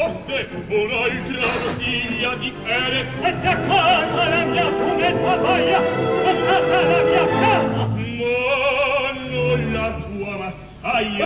Oste, un'altra bottiglia di Ere, e ti accorta la mia giumenta baia, portata alla mia casa, ma non la tua massaia.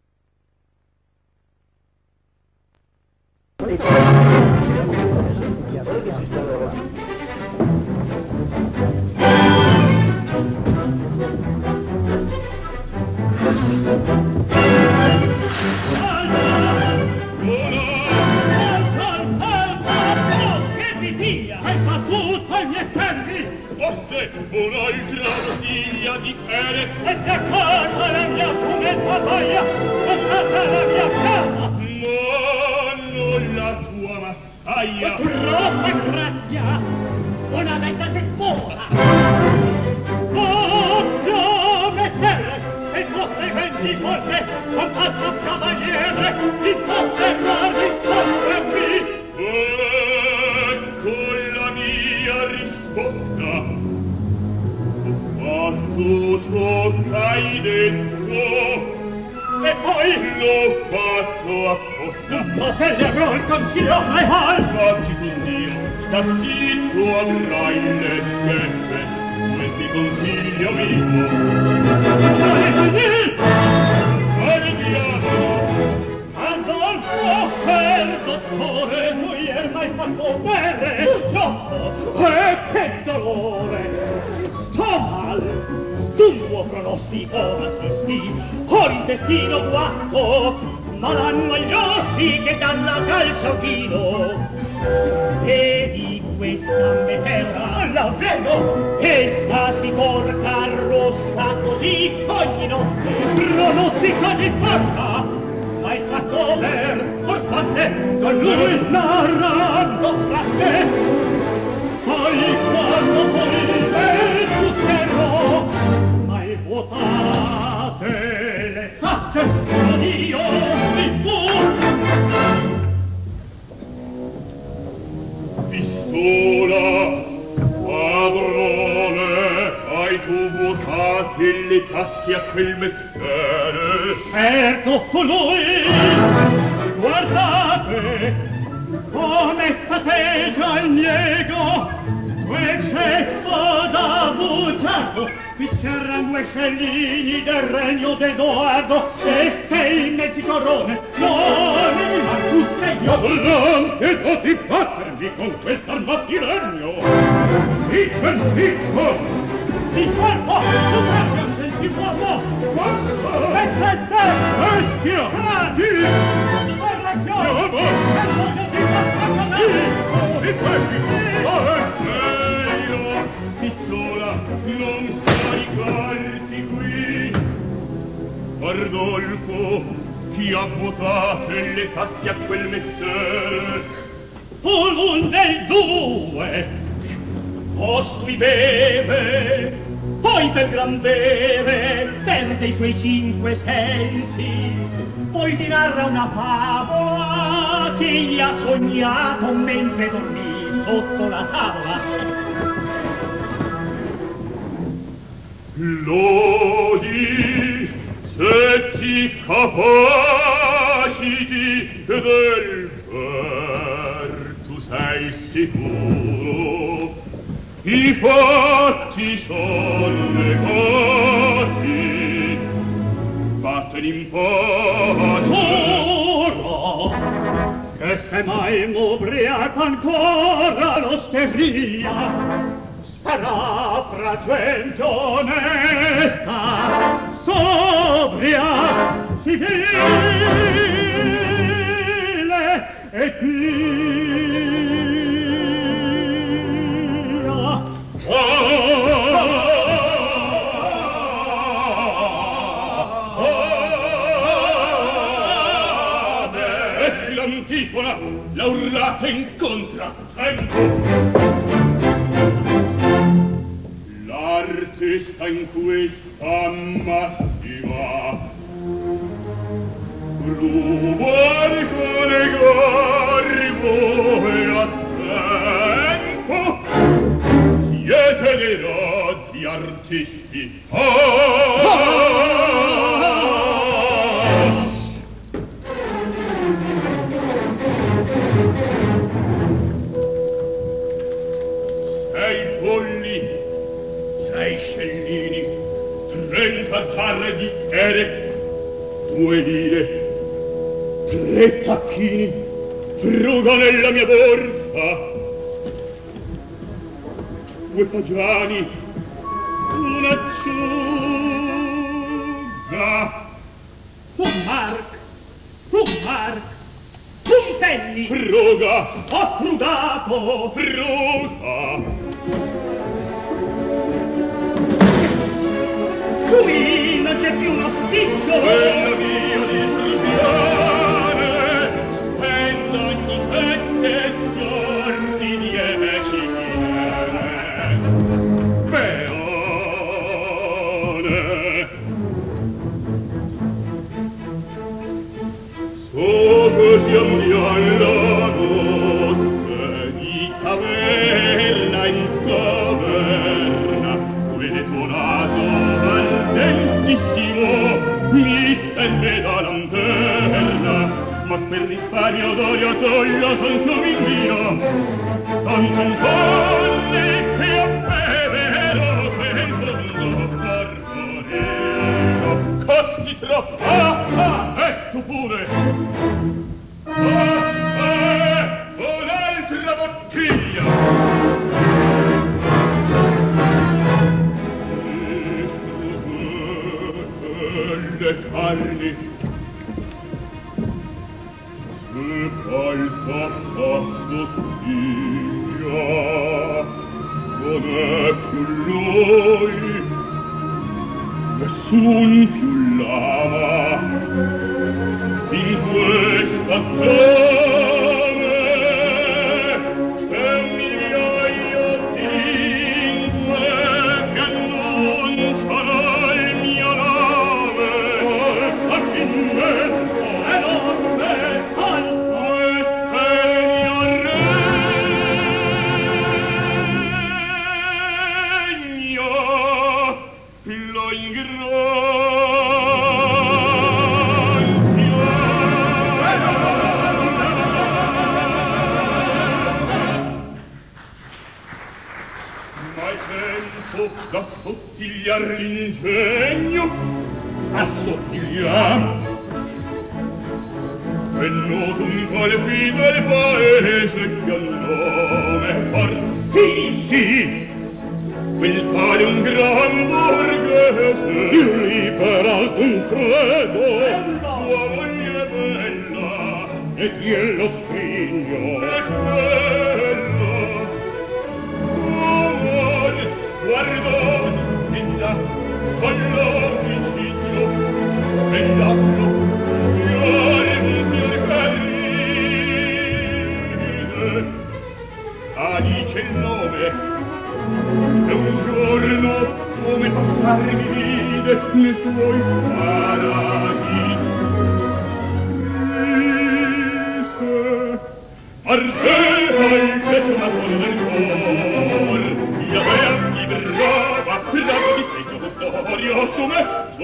Un'altra bottiglia di Ere, e ti accorta la mia giumenta baia, portata alla mia casa, ma non la tua massaia. Troppa grazia, una vecchia si sposa. Oh, messer, se foste venti forte, con falsa cavaliere, ti faccia rispondermi. Ecco la mia risposta. Tu ciò t'hai detto, e poi l'ho fatto apposta. Ma te le avrò il consiglio real. Fatti tu Dio, sta zitto, avrai le beffe, questi consiglio mio. Al diavolo! Adolfo, per dottore, tu ieri m'hai fatto bene. Purtroppo, che dolore! Sto mal, tuo pronostico m'assisti, ho l'intestino guasto, ma l'hanno gli osti che dalla calcia al vino. Vedi questa meteora? La vedo! Essa si porta rossa così ogni notte. Pronostico di fatta! L'hai fatto ver, forte, con lui narrando fraste. Poi quando poi tu schermo, mai vuotate le tasche, ed io mi fu. Pistola, padrone, hai tu vuotate le tasche a quel messere? Certo fu lui, guardate, come s'atteggia il niego, quel gesto da bugiardo. Qui c'erano due scellini del regno d'Edoardo e sei mezzi corone, non il Marcus segno. Volante da ti battermi con quel armato di legno. Mi smentisco! Di fermo, tu parli un gentiluomo! Quanto? Mettete! Bestia! Di! Guarda uomo! E voglio di farlo! Di! Meglio! Pistola, non scaricarti qui! Ardolfo, chi ha vuotate le tasche a quel messer? Fu l'un dei due! Costui beve, poi per gran bere perde i suoi 5 sensi, poi ti narra una favola che gli ha sognato mentre dormì sotto la tavola. Lodi, se ti capaciti del ver, tu sei sicuro. I fatti son legati, vattene in pace. Giuro che se mai m'ubriaco ancora l'osteria, sarà fra gente onesta, sobria, civile e pia. L'antifona, la urlata in contrattempo. L'arte sta in questa massima. Rubarcone garbo e a tempo. Siete dei rozzi artisti. foglie, 3 tacchini, fruga nella mia borsa, 2 fagiani, un'acciuga, un mark, un penny. Fruga, Ho frugato. fruga. Qui non c'è più uno spicciolo. Quella mia distruzione spendo ogni 7 giorni 10 lire. Peone. So così alla notte di taverna in taverna, dove tuo naso ardentissimo mi stende da lanterna, ma per risparmio d'olio toglio consumo il vino, son contorni che a bevero quel fondo porporino. Costi troppo, e tu pure. Un'altra bottiglia. Le carni se falsa sottiglia non è più lui, nessun più l'ama in questa dame. C'è un migliaio di lingue che annunciano il mio nome. Questa immensa, enorme, alza, questo è il mio regno, lo da sottigliar l'ingegno, assottigliamo, e noto un quale fidel paese che ha nome, or sì, sì, quel tale un gran borghese, il liberal un credo, tua moglie bella, e tien lo scrigno, e quello, amor, guardo stella con l'omicidio e l'altro fiore un fior carine. Ah, dice il nome e un giorno come passar mi vide nei suoi paradisi. Ardeva il desonatore del cor, io avea di brava, lago di specchio custodio su me,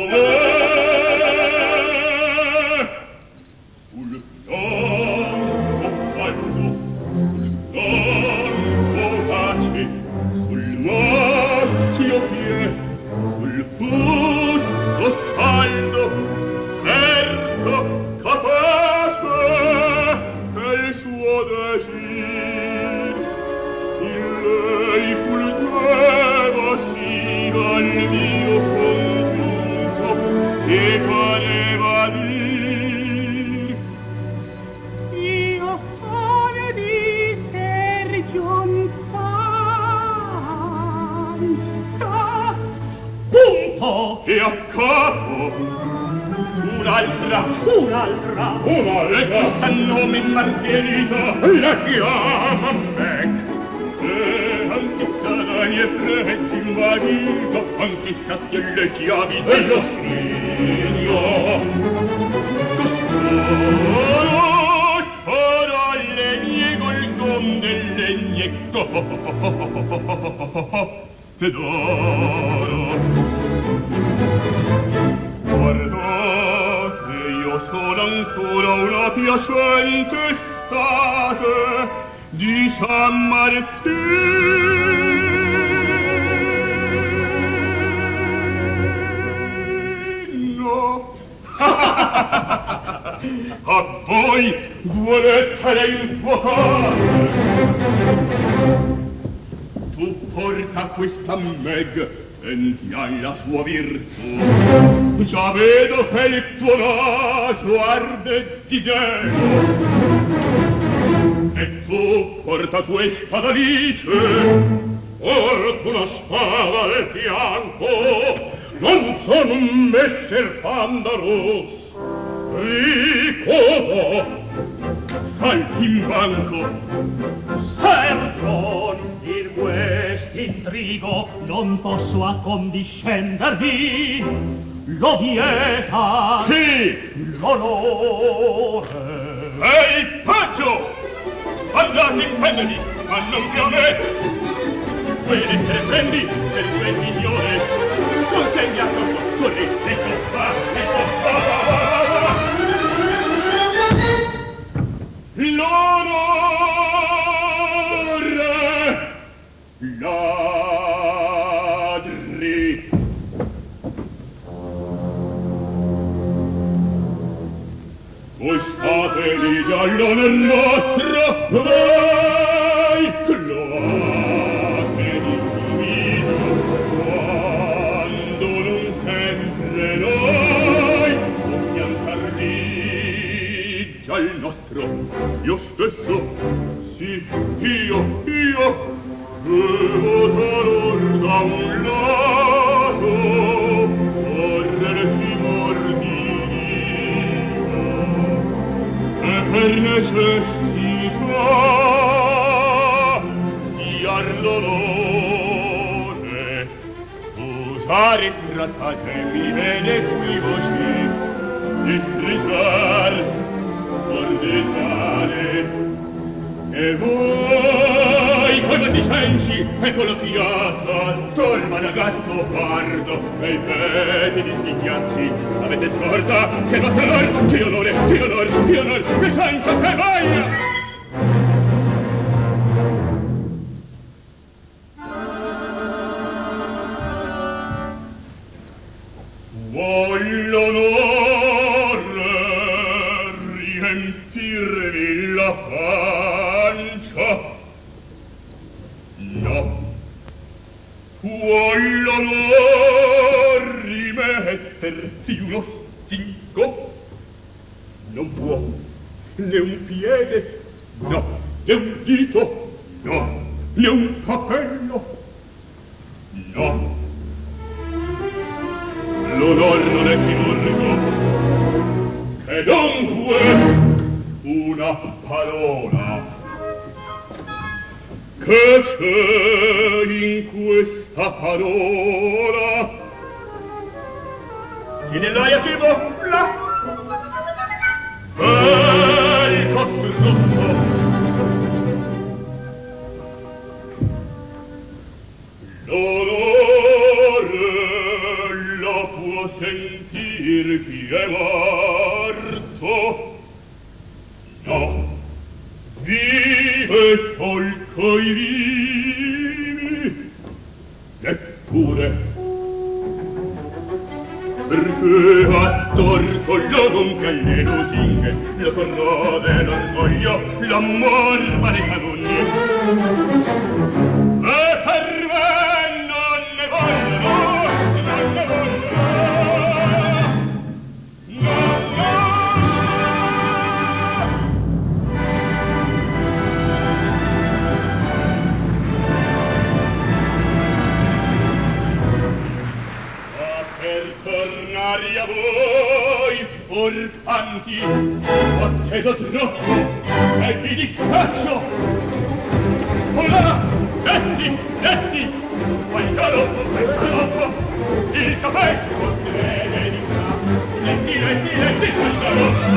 sul fianco falso, sul fianco pace, sul maschio pie, sul busto saldo, certo, capace, il suo desir, in lei fulgeva sì al mio congiunto, che pareva dir: io sono di Sergio Pansta. Punto! E a capo un'altra, e questa nome Margherita la chiama me. E anch'essa dagli e pregi marito, anch'essa tiene le chiavi dello scrigno. Costoro sarà legne col con del legnetto d'oro. Guardate, io sono ancora una piacente estate di San Martino. A voi volete lei il tuo cuore. Tu porta questa Meg e ti hai la sua virtù. Già vedo che il tuo naso arde di gelo. E tu porta questa d'Alice, porta una spada al fianco. Non sono un messer pandaros. Ricoso, salti in banco. Sergion, in quest'intrigo non posso accondiscendervi. Lo vieta Chi? l'onore. Ehi, Paggio! Andate in pendoli, ma non più a me! Quelle che le prendi per il tuo signore. Consegni a questo, corri, adesso, va, adesso, va, va, va, va, va! L'onore! Ladri! Voi state lì già l'onor nostro, vai, cloate di umido, quando non sempre noi possiamo sardi già il nostro, io stesso, sì, io, devo talor da un lato, correre timor di per necessità siar l'onore usare stratagemi ed equivoci distreggiar ordinare e voi coi batticenci e con l'occhiata tolma da gatto pardo e i peti di schignazzi avete scorta che il vostro onor che onore che cencio che voglia vuol l'onore riempirvi la pancia no vuol l'onor rimetterti uno stinco non può né un piede no né un dito no né un capello no l'onor non è chirurgo che dunque una parola che c'è in questa parola tiene l'aiativo là bel costrutto l'onore la può sentir chi è morto no vive sol coi vivi neppure perché a torto lo gonfia le lusinghe lo corrode l'orgoglio l'amor va le canugne e per me non ne vogliono tornare a voi, orfanti, ho atteso troppo e vi dispaccio. Ora, desti, quel galoppo, il capestro si vede di strappo. Desti, quel galoppo,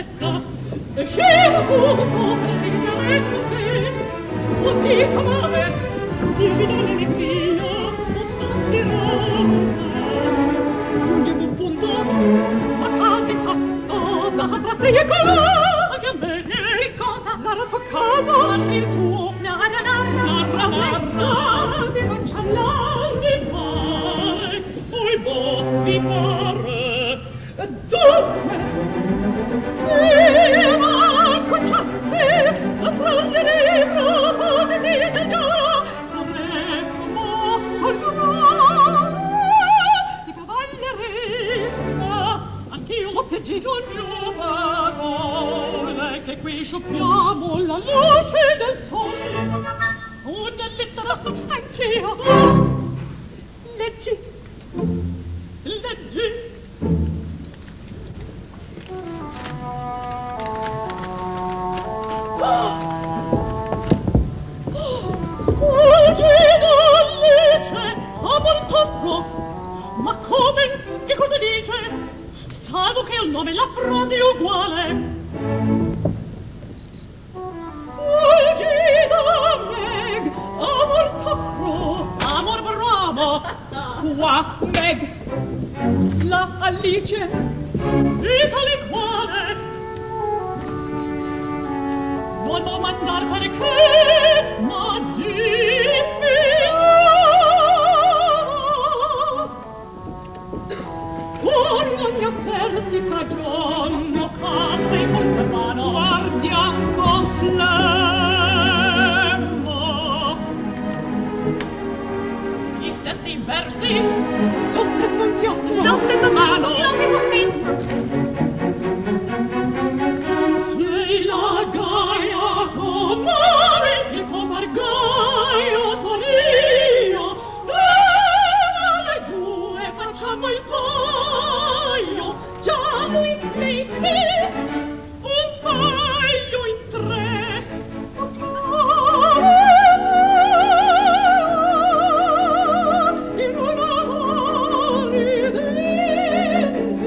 bolletta e scemo punto per ringrasso te o ti comave ti vi do l'allegria sostanti rosa giunge un punto ma cade fatto da sé e che a me che cosa? Narra tuo caso narra il tuo narra messa di non c'all'al di pare poi botti pare dunque se ma conciasse a trarre propositi del già sarebbe mosso il nome di cavalleressa anch'io te giro il mio parole che qui sciuppiamo la luce del sole una lettera anch'io leggi leggi ma come? Che cosa dice? Salvo che il nome e la frase è uguale. Fulgida Meg, amor t'offro, amor bravo, qua Meg, la Alice, e tale quale. Non può mandar perché, ma dimmi. Ogni affare si cagion, cadre in vostra mano, guardiam con flemmo. Gli stessi versi, lo stesso inchiostro, la stessa mano, lo stesso spin. Sei la Gaia comare, il comar Gaio son io, e le due facciamo il paio, già lui lei te, un paio in tre, in una ridente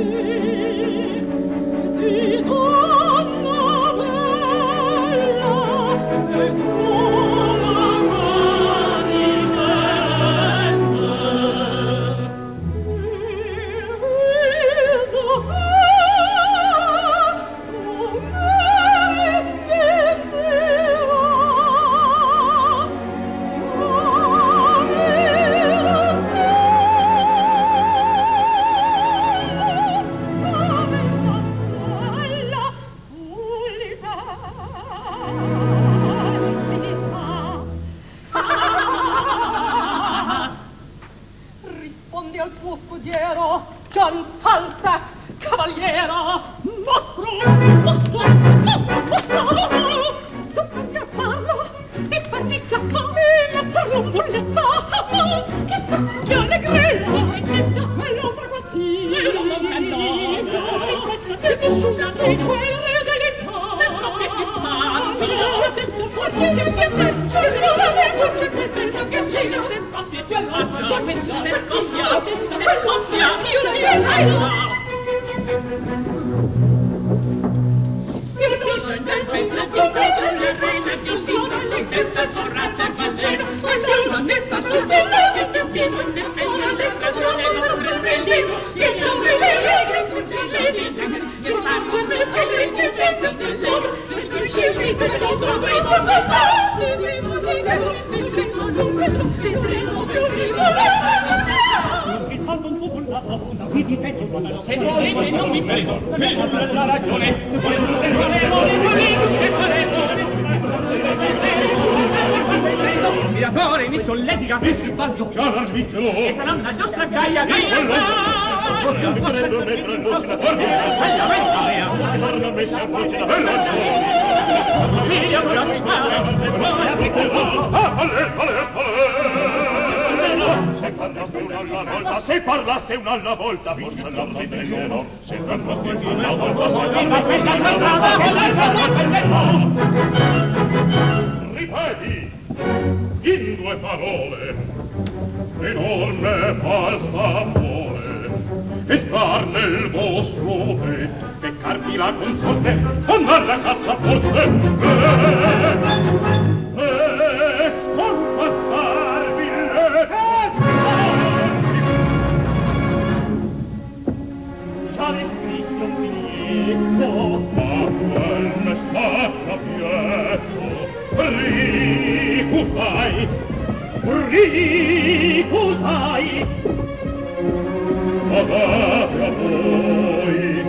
di donna bella e d'una rispondi al tuo scudiero, Gian Falstaff, cavaliero, mostro, mostro, mostro, mostro, mostro, dunque parlo, e parli già so, e parlo un bulletta, che spazio, che allegria, me lo permetti, me lo permetti, se ti sciuga di quelle delicato, se scoppia ci spazio, che scoppia ci spazio, che se scoppia ci spazio, se scoppia, io ti lascio. Se volete non mi prego, mi date la ragione. Miratore mi solletica, mi si fallo già l'arbitro, e saranno la nostra Gaia non mi si appoggia la se parlaste una alla volta, forza l'arbitro, se parlaste una alla volta, ripeti, in due parole, che non me basta amore, entrar nel vostro petto, farti la consorte, andar la cassaforte, sconquassarvi le già le scrissi un biglietto, ma quel messaggio ricusai, adate a voi,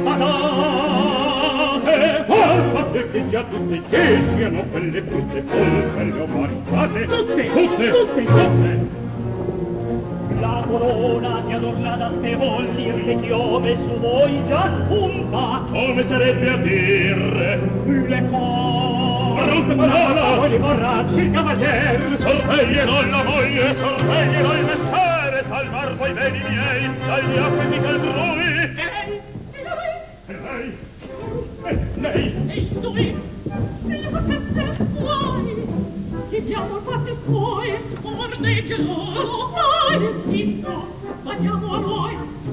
adate, fate che già tutte che siano quelle brutte colpe le ho maritate, tutte. La corona di adornate olli le chiome su voi già spunta, come sarebbe a dire le cose brutte parola, voi li vorracci il cavaliere, sorveglierò la moglie, sorveglierò il messere, salvar voi beni miei, dagli acque di caltrui. Lei, lui, se lo facesse vuoi, chiediamo passi suoi, ordeggelo, fai, zitto, andiamo a noi.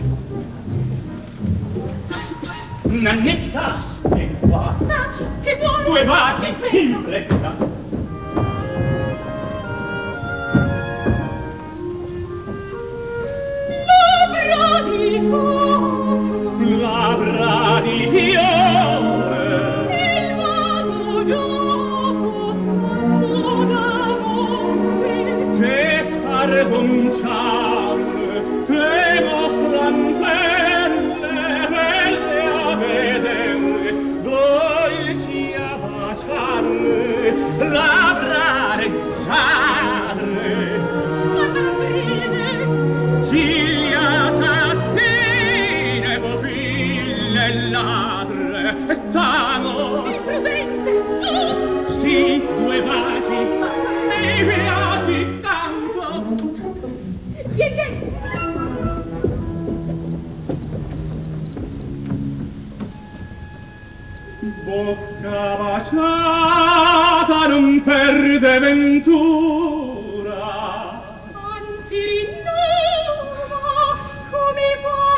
Nannetta, e qua, Taci, che vuoi? 2 vasi, in fretta. Labbra di fiore, il vago gioco santo d'amore, che scargonciare, che mostran belle a vedere, dolci a baciare, labbra rezzare, ciglia assassine, pupille ladre, tamo, imprudente, tu, sì, 2 vasi, mi piaci tanto. vieni, Bocca baciata non perde ventura, anzi rinnova come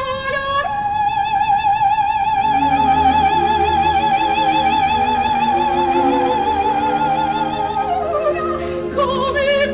valore, come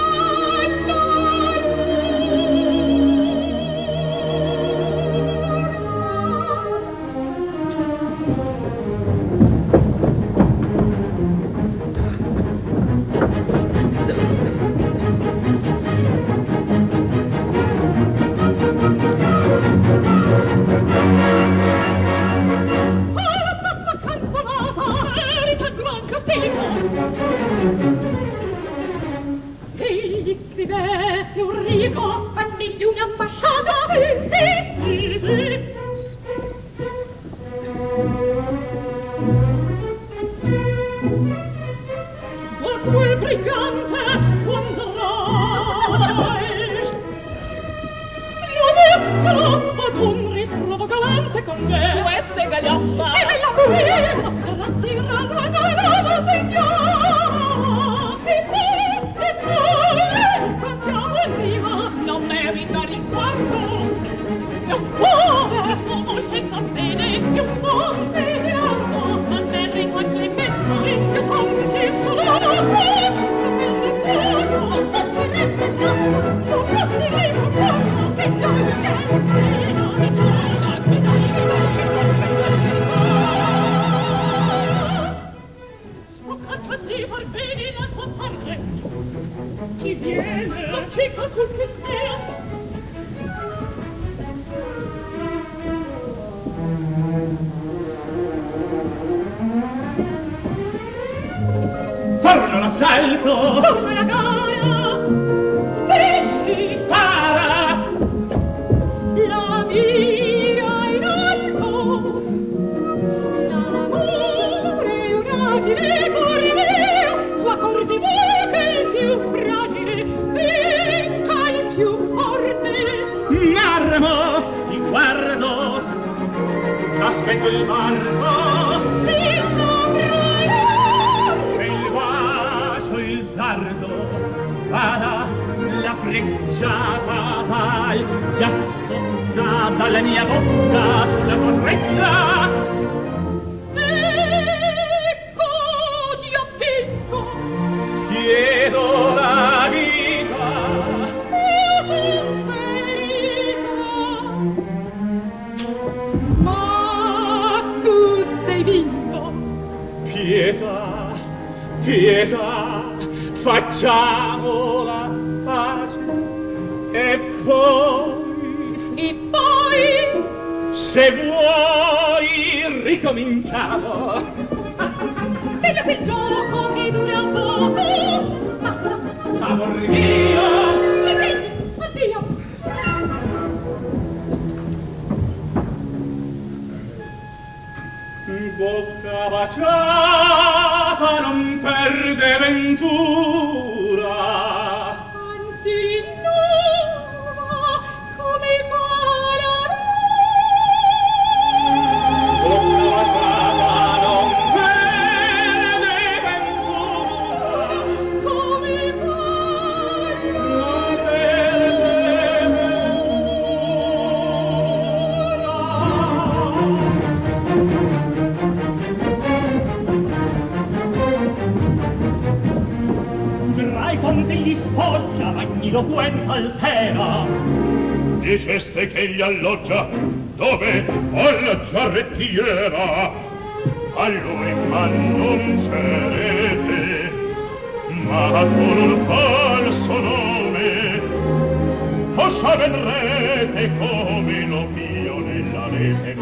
egli scrivesse un rigo anni di un'ambasciata, sì. Ma quel brigante quando vai lo destra ad un ritrovo galante con me, questa è gaglioffa e bella qui, ma tirano la signora e poi facciamo prima non merita ringuardo e un cuore senza bene e un monte di alto ma merita anche in mezzo e tanti sono di far bene la tua parte, chi viene la cieca col che spera. Torna l'assalto, Torna la gara, pesci, para, la mira in alto, l'amore unagile cuore mio, sua cor di voce il più fragile, vinca il più forte. marmo, ti guardo, aspetto il marmo, il bacio, il dardo, vada la freccia fatal, già sfonda dalla mia bocca sulla tua trezza. pietà, pietà, facciamo la pace e poi, se vuoi ricominciamo. Meglio quel gioco che dura poco. Basta. Amor mio, Leggeri, addio. bocca baciata non perde ventura. Anzi rinnova come il mare. Bocca baciata non perde ventura. Come il mare. Non perde Udrai quante gli sfoggia, ogni loquenza altera. diceste che gli alloggia dove? Alla giarrettiera. A lui ma non c'erete, ma con un falso nome poscia vedrete come lo pio nella rete.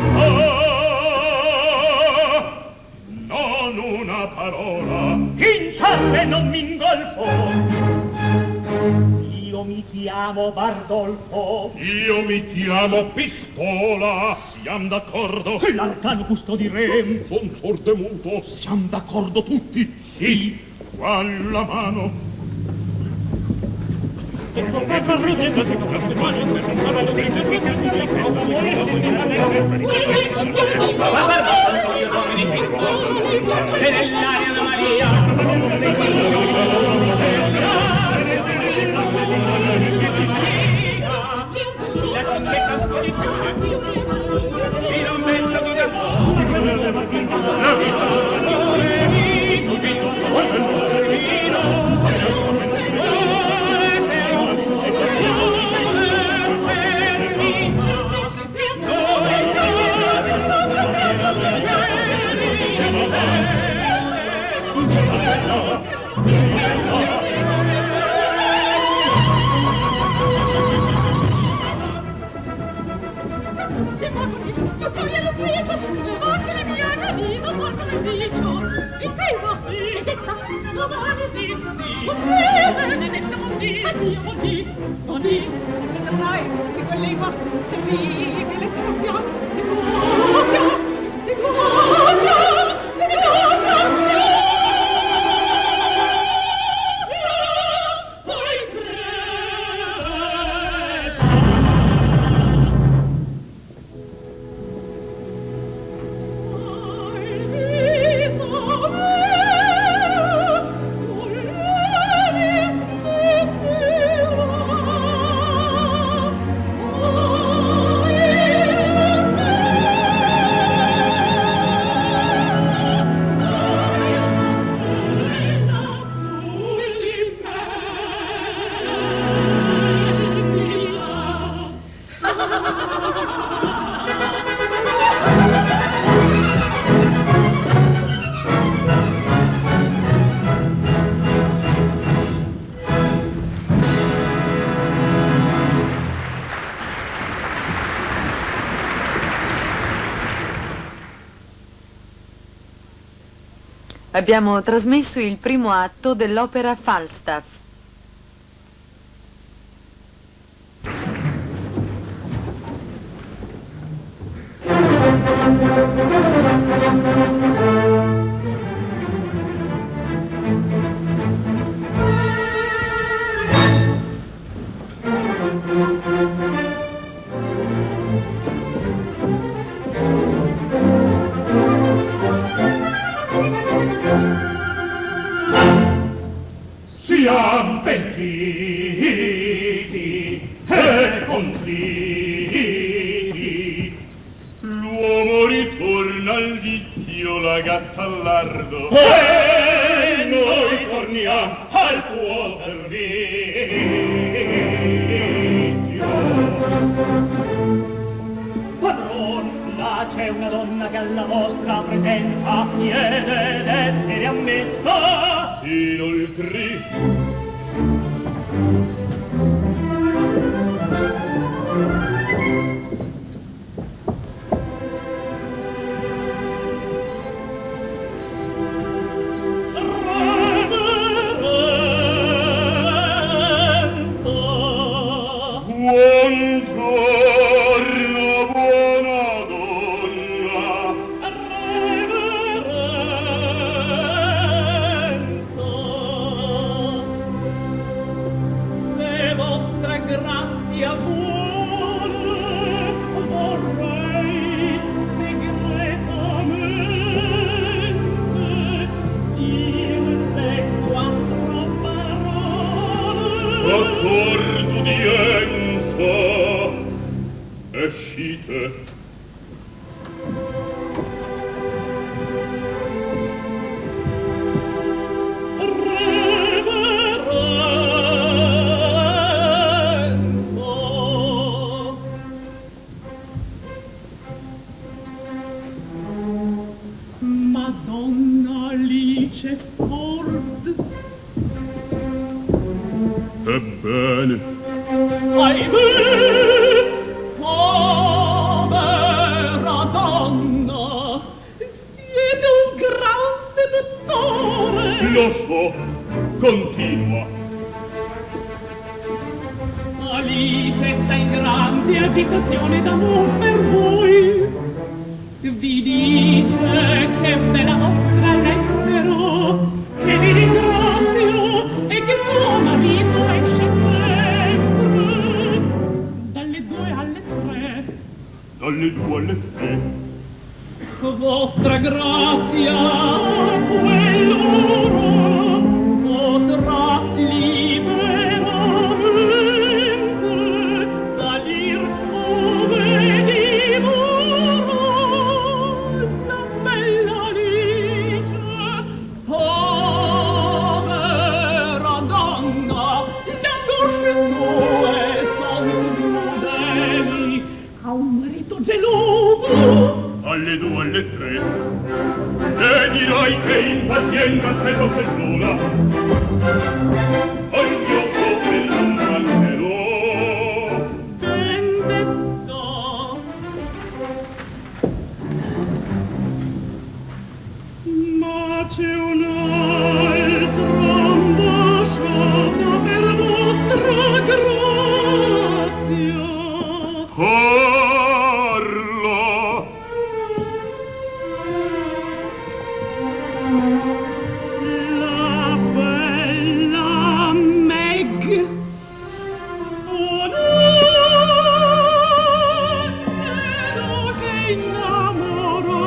Non una parola, In cialle non m'ingolfo. Io mi chiamo Bardolfo. io mi chiamo Pistola. Siamo d'accordo? L'arcano custodirem. Son sordo e muto. Siamo d'accordo tutti? Sì. Qua la mano. E nell'aria la Maria. Vedrai che quell'eva terribile troppia si svuota, si svuota, si svuota, poi Abbiamo trasmesso il primo atto dell'opera Falstaff. Siam pentiti e contriti. L'uomo ritorna al vizio, la gatta all'ardo, e noi torniamo al tuo servizio. Padron, là c'è una donna che alla vostra presenza chiede d'essere ammessa. Inoltre Madonna Alice Ford. Ebbene, Ahimè, povera donna, siete un gran seduttore. lo so, continua. Alice sta in grande agitazione d'amor per voi. Vi dice che ve la vostra lettera, che vi ringrazio e che suo marito esce sempre dalle 2 alle 3. Dalle 2 alle 3. Vostra grazia quell'ora potrà liberamente salir ove dimora la bella Alice. Povera donna, le angosce sue son crudeli, ha un marito geloso. Alle 2 alle 3. E dirai che impaziente aspetto quell'ora. Al mio cuore non mancherò. Ben detto. Ma c'è un'altra ambasciata per vostra grazia. Parla. La bella Meg. Un angelo che innamora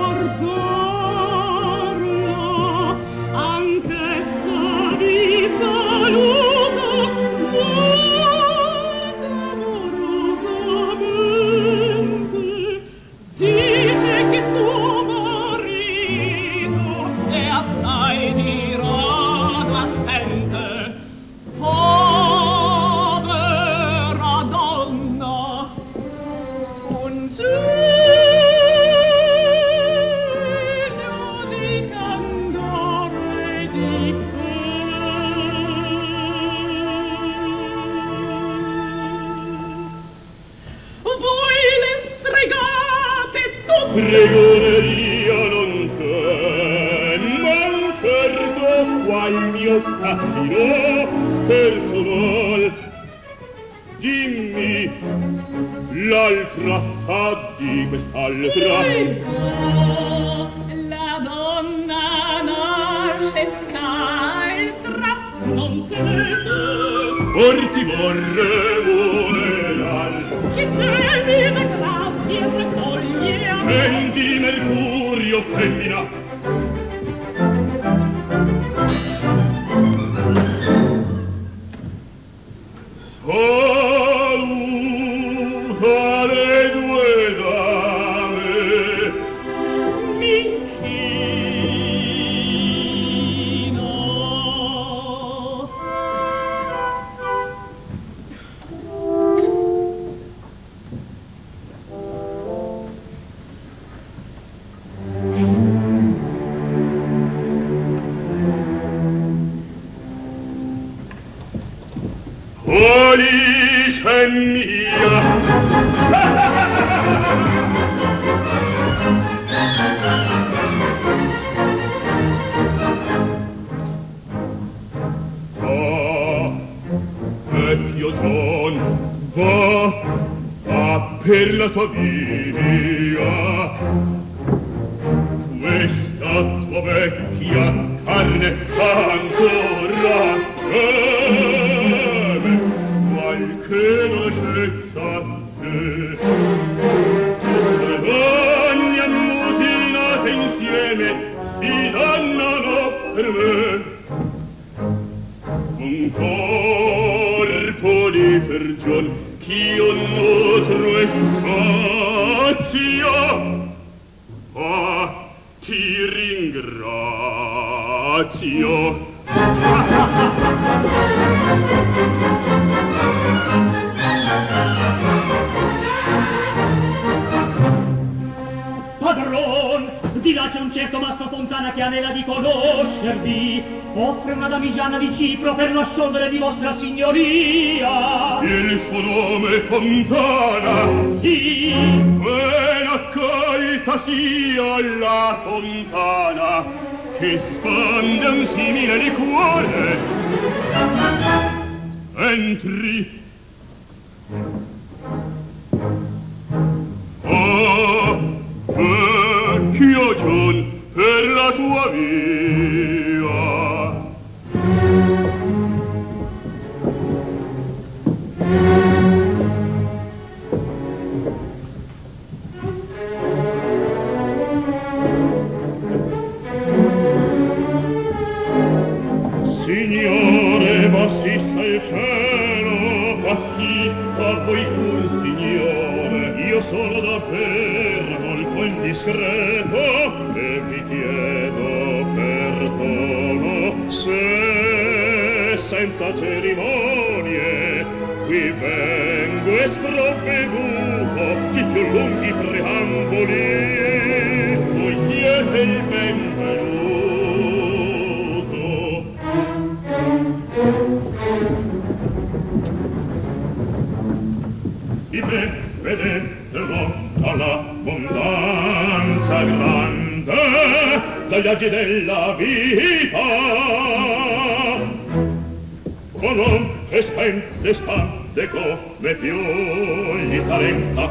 guardarla, anch'essa vi saluta molto amorosamente. Dice che suo marito è assai di rado assente. Povera donna, un genio di candore e di voi le stregate tutte. Stregoneria non c'è, ma certo qual mio fascino personal. Dimmi, l'altra sa di quest'altra. La donna nasce scaltra, non temete, Or ti vorremo l'altra. chi semi da grazie raccoglie a me. Prendi Mercurio femmina. Saluta le 2 dame. Minchino. Alice mia. Vecchio John, va per la tua via. Questa tua vecchia carne ancora spreme qualche dolcezza a te. Tutte le donne ammutinate insieme si dannano per me. Un corpo di fergion ch'io nutro e sazio. Ti ringrazio. Padron, di là c'è un certo Mastro Fontana che anela di conoscervi. Offre una damigiana di Cipro per la sciogliere di vostra signoria. Il suo nome Fontana? Sì. Ben accolta sia la fontana che spande un simile liquore. Entri. Vecchio John, per la tua via. Signore, v'assista il cielo, v'assista voi pur, signore. Io sono davvero molto indiscreto e vi chiedo perdono se senza cerimonie qui vengo e sprovveduto di più lunghi preamboli. Voi siete il benvenuto. Di me vedetelo dall'abbondanza grande dagli agi della vita, colom che spende spande come piogli talenta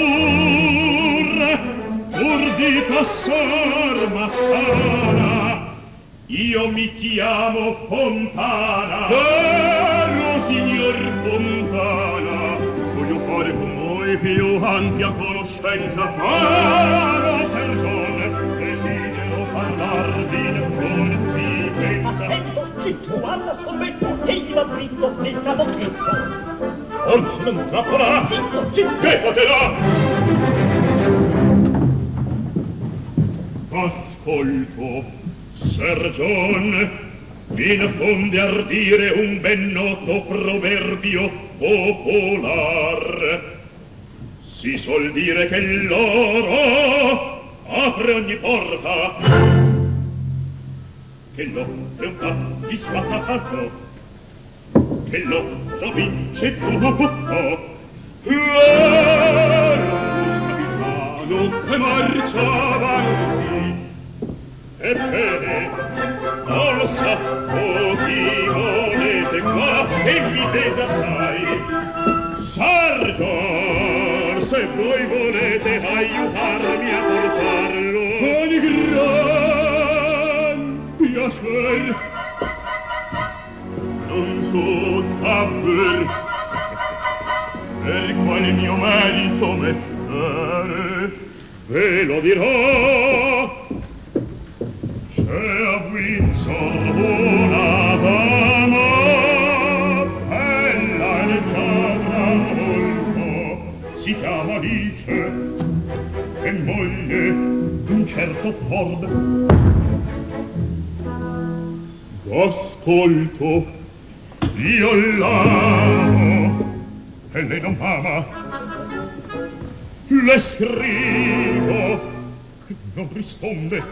pur di passar mattana. Io mi chiamo Fontana, caro signor Fontana, voglio fare con voi più ampia conoscenza. Caro Ser John, desidero parlarvi con confidenza. Aspetto, zitto, guarda, scommetto, egli va dritto nel trabocchetto. Forse non trappola. Zitto, zitto. Che fatela? Ascolto. Ser John, in fonde ardire un ben noto proverbio popolar. Si suol dire che l'oro apre ogni porta, che l'oro è un capisfatto, che l'oro vince tutto. L'oro capitano che marcia avanti. Ebbene, non sappo chi volete qua e mi pesa assai. Sargion, se voi volete aiutarmi a portarlo con gran piacer, non so davver per quale mio merito messere, ve lo dirò. C'è a Windsor una dama bella e leggiadra molto, si chiama Alice, è moglie d'un certo Ford. Ascolto, io l'amo e lei non m'ama. Le scrivo e non risponde.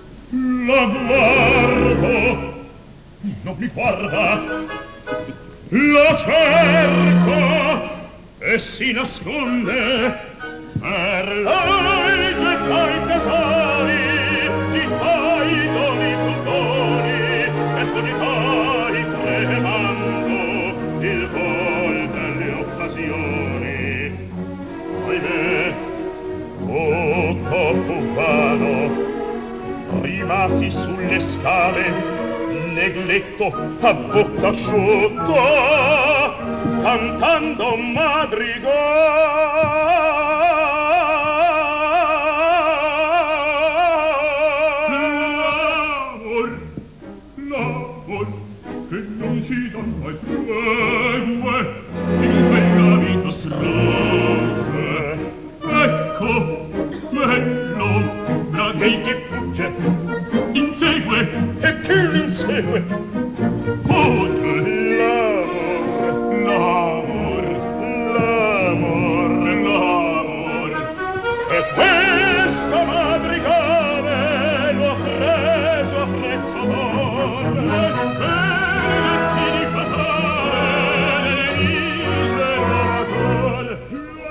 La guardo, non mi guarda. lo cerco e si nasconde per la legge poi tesori, gittai doni sottoni e scogitai tremando il vol delle occasioni. Ahimè, tutto fu vano, rimasi sulle scale negletto a bocca asciutta cantando madrigal. L'amor che non ci dà mai tregue in quella vita strage. Ecco l'ombra dei che fugge, insegue e che l'insegue. Fugge l'amor, e questo madrigale lo ha preso a prezzo d'oro, e di fatale le misero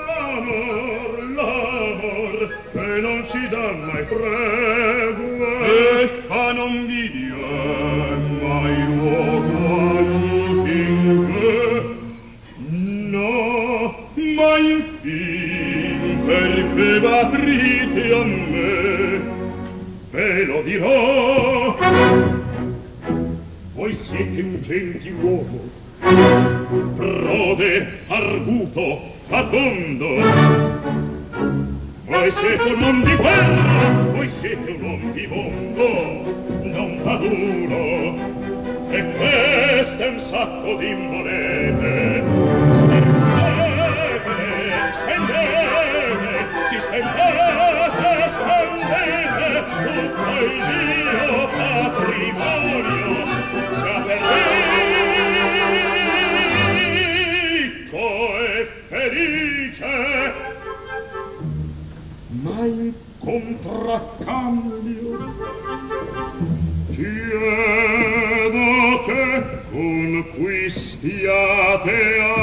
l'amor che non ci dà mai tregua e fa non vidia mai luogo all'usinche. No, ma infin perché v'aprite a me ve lo dirò. Voi siete un gentiluomo, prode, arguto, facondo. Voi siete un uomo di guerra, voi siete un uomo di mondo, non maduro, e questo è un sacco di monete. Spendete, spendete, si spendete, spendete tutto il mio patrimonio, sia ricco e felice, ma in contraccambio chiedo che conquistiate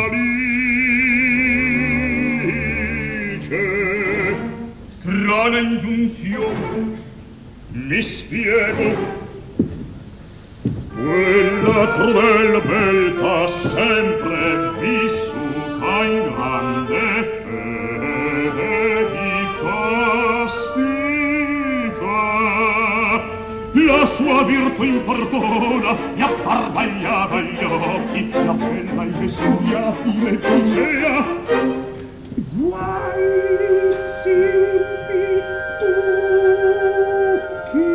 Alice. Strana ingiunzione, mi spiego. Quella crudel beltà sempre vissuta in grande fede di castiglia, la sua virtù imperdona mi apparbagliava agli occhi, la bella inestudiabile facea guai simili tocchi.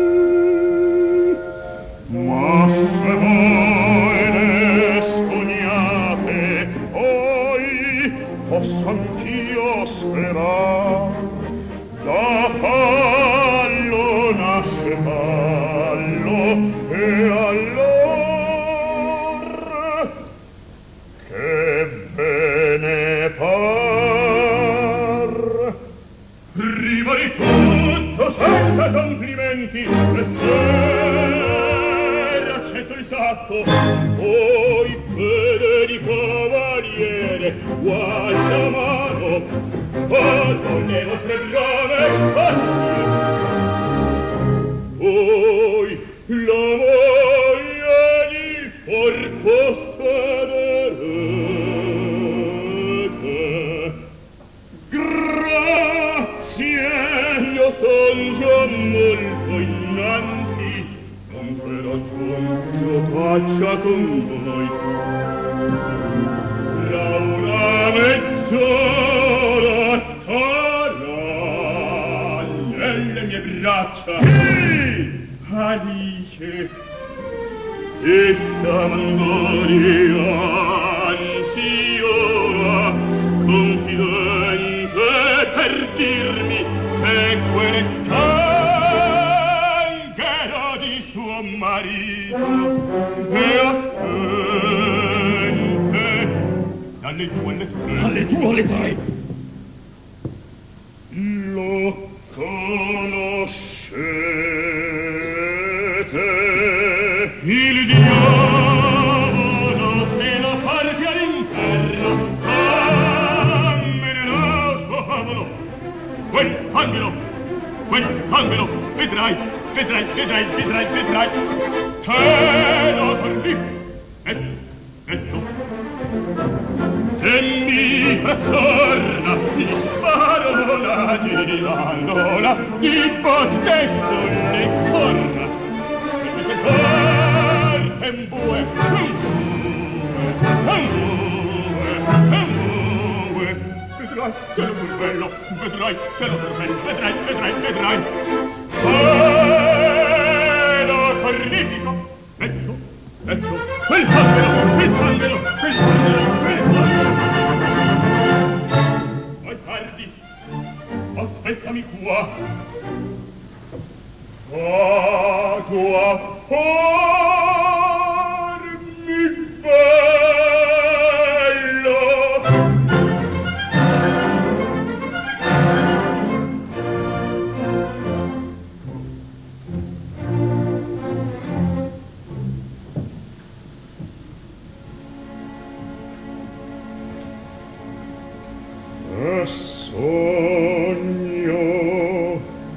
Ma se voi ne scognate poi posso anch'io sperar, da fallo nasce fallo, e allora che ve ne par. Prima di tutto senza complimenti mestiere accetto il sacco, poi fede di cavaliere guarda mano con le vostre brave stanze, poi la moglie di porco sederete. Grazie, io son già molto innanzi, non ve raggiungo faccia con voi. Tra una mezz'ora sarà nelle mie braccia Alice, essa m'angori anzi ora confidente per dirmi che quelle tanghero di suo marito e assente dalle due alle tre lo conoscete. Il diavolo se la fammelo, vedrai. Te lo tornifico. Ecco. Se mi frastorna, gli sparo la giranola, gli botte sulle corna. E questo cor è un bue. Vedrai che lo furbello, vedrai che lo furbello, vedrai. Lo tornifico. Ecco, quel fanghelo. Vai tardi, aspettami qua. Vado a farmi bello. Sogno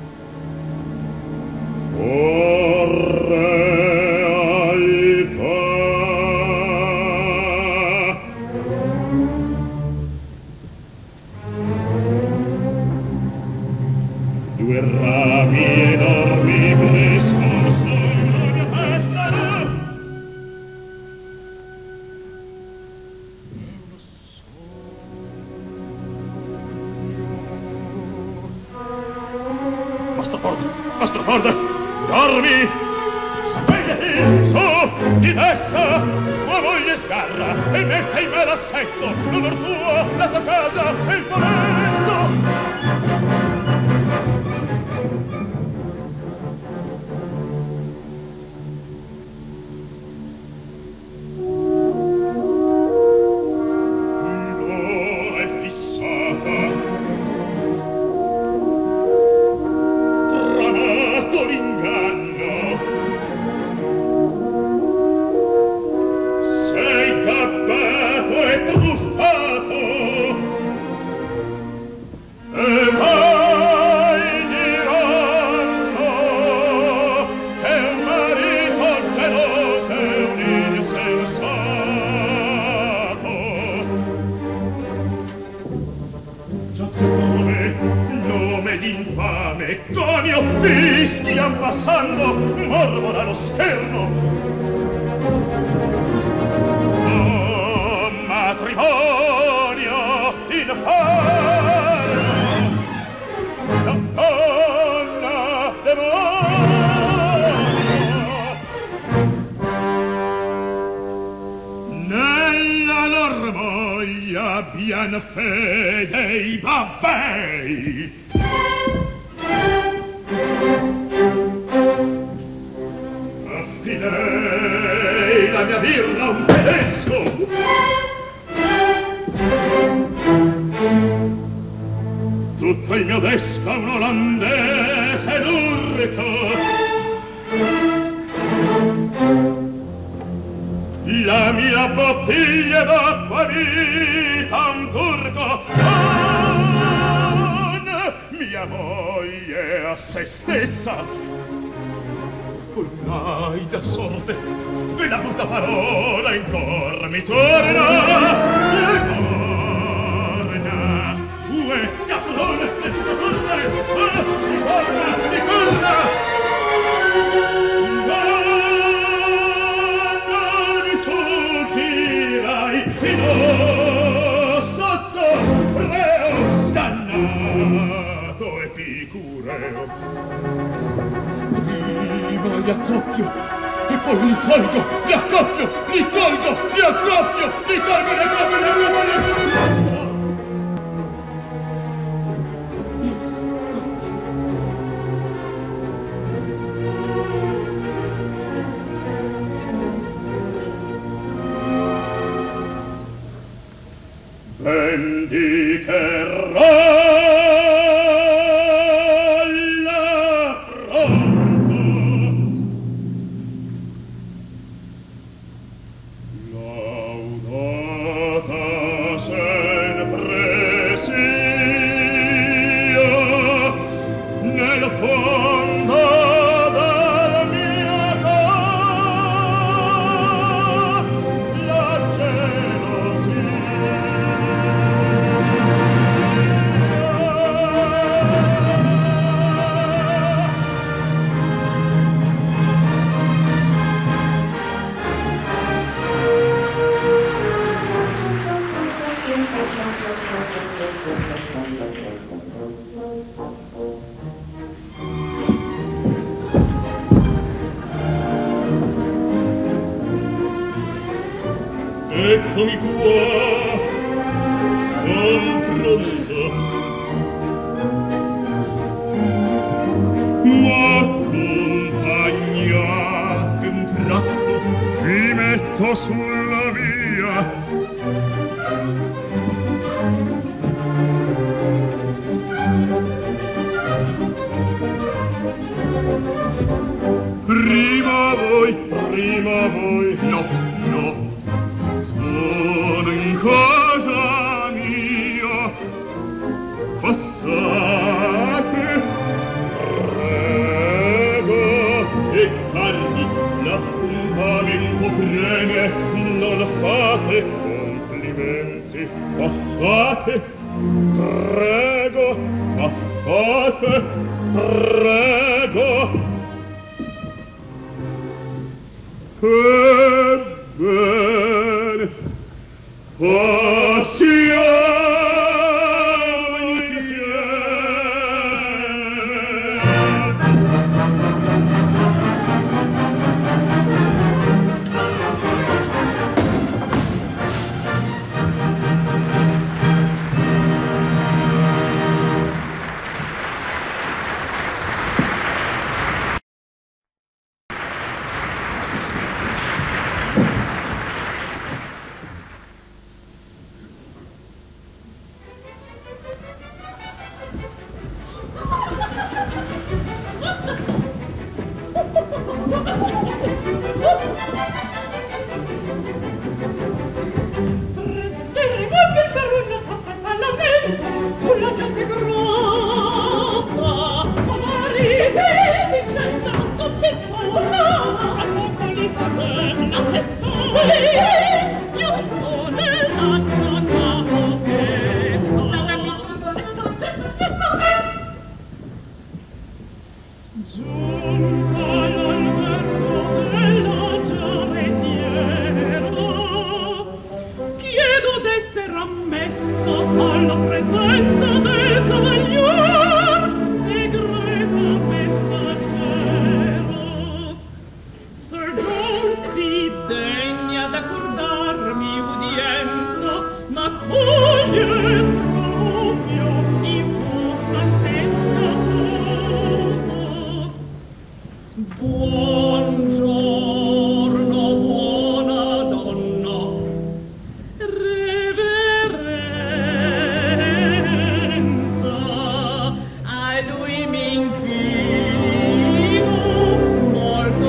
due rami enormi crescono sulla mia testa. Mastroford, dormi! Svegliati, su, di dessa! Tua moglie sgarra e mette in me l'assetto, l'onor tuo, la tua casa e il tuo letto! Sempre sia nel fuoco eccomi qua, son pronto. M'accompagnate un tratto, vi metto sulla via. Prima voi, no, no, sono in casa mia, passate, prego, e tardi, l'appuntamento preme, non fate complimenti, passate, prego, passate, prego. Ebbene, passiamo insieme. Sulla gente grossa, comari, Vicenza, Coppicona, a poco li farà testa. Io pone la giacca testa. Giunta all'albergo della giarretiera, chiedo d'esser ammesso alla presenza del cavalier, segreta messaggero. Sir John si degna d'accordarmi udienza, ma coglie proprio infantesca cosa. Buongiorno, buona donna, reverenza, a lui mi inchino molto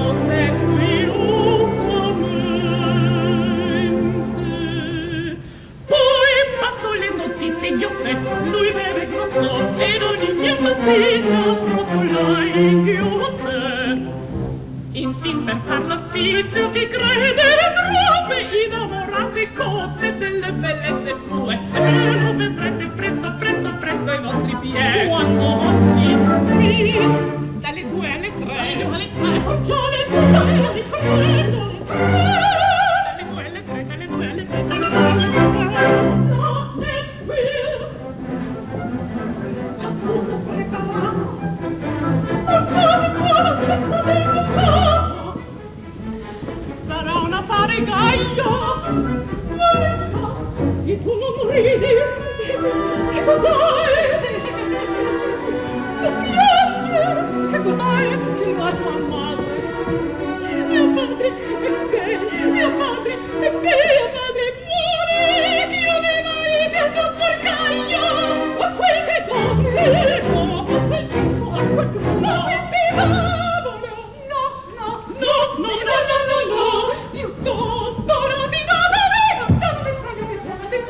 sequilosamente. Poi passo le notizie ghiotte, lui beve grosso e non gli masticcia proprio la inghiotte. Infin per far la spiccia vi crede troppe innamorate cotte delle bellezze sue, e lo vedrete presto, presto, presto ai vostri piedi. Quando oggi mi dalle 2 alle 3, dalle 2 alle 3, son già le 2 alle 3, dalle 2 alle 3, dalle 2 alle 3, dalle 2 alle 3. Notte qui, già tutto preparato, non c'è spavento. Sarà un affare gaio, Marissa, e tu non ridi, che cos'hai? Tu piangi, che cos'hai? Che va tua madre? Mio padre è bello, mio padre è bello, padre muore, che io ne mariti al dottor Caio, a quel che torni, a quel piso, a quel piso, no, piuttosto rapidate, dammi proprio che fosse di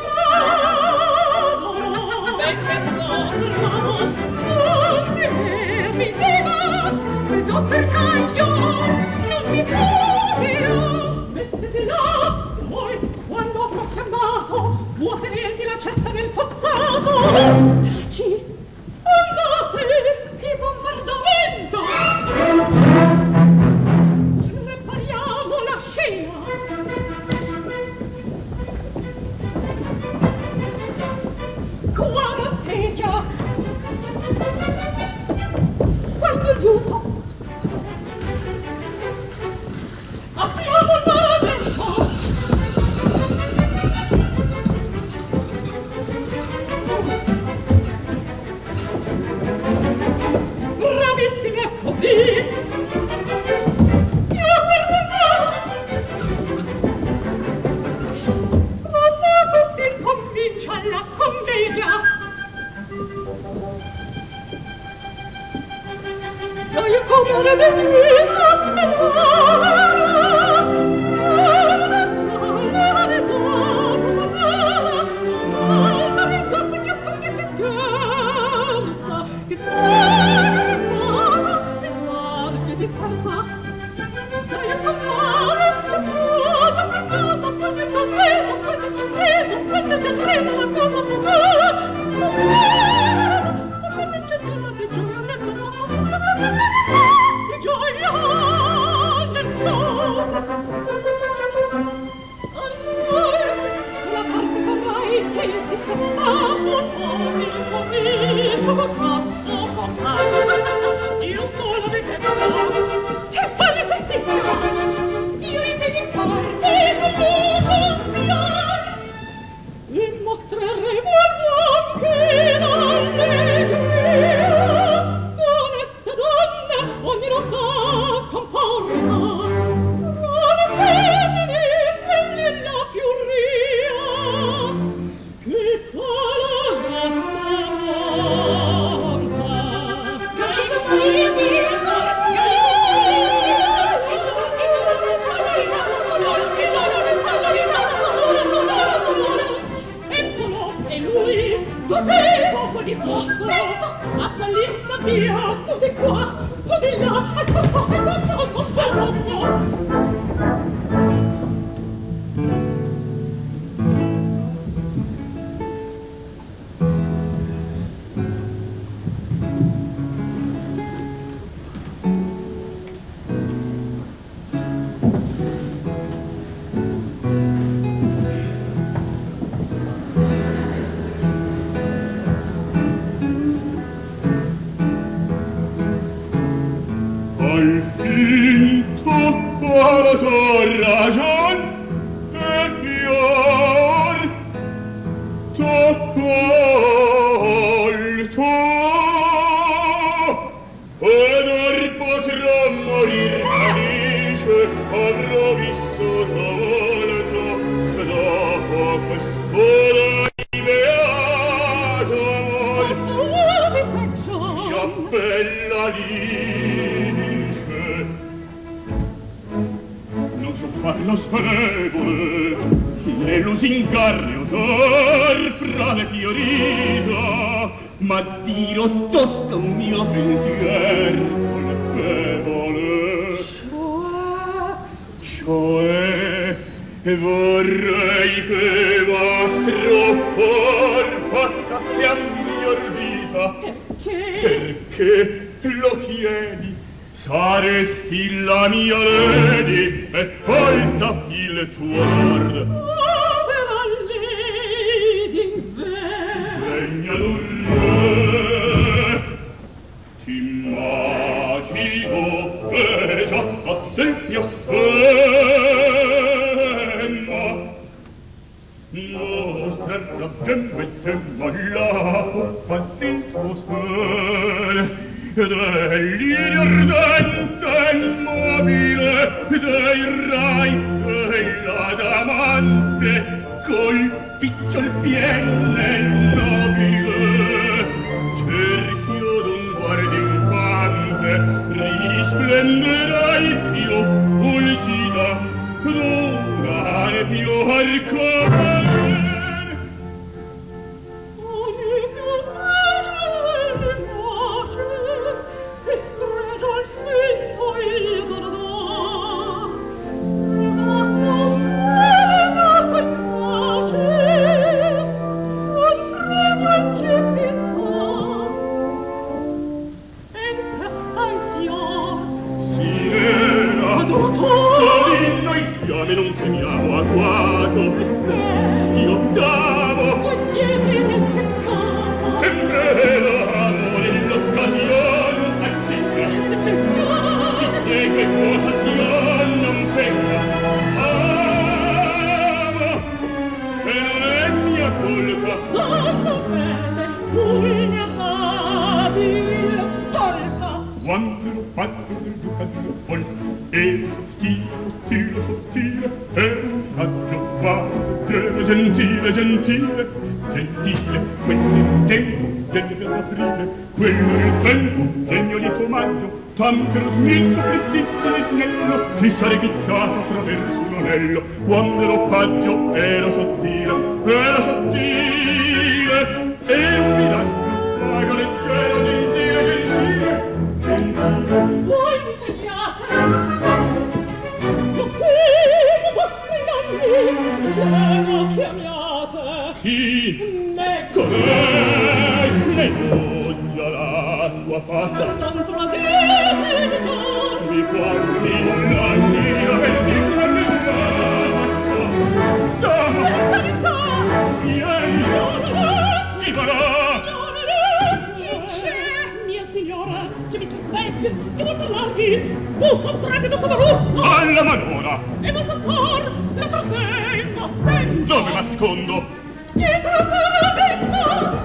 mi viva, quel dottor Caio non mi sposerà. Mettete là, poi, quando avrò chiamato, vuote rienti la cesta nel passato. Taci, andate, che bombardamento! Prepariamo la scena. Qua la sedia, quel velluto. Apriamo il paravento. Voi mi tagliate Alla manora! E vuol passar la trattenna spenta! Dove nascondo? Dietro la vetta!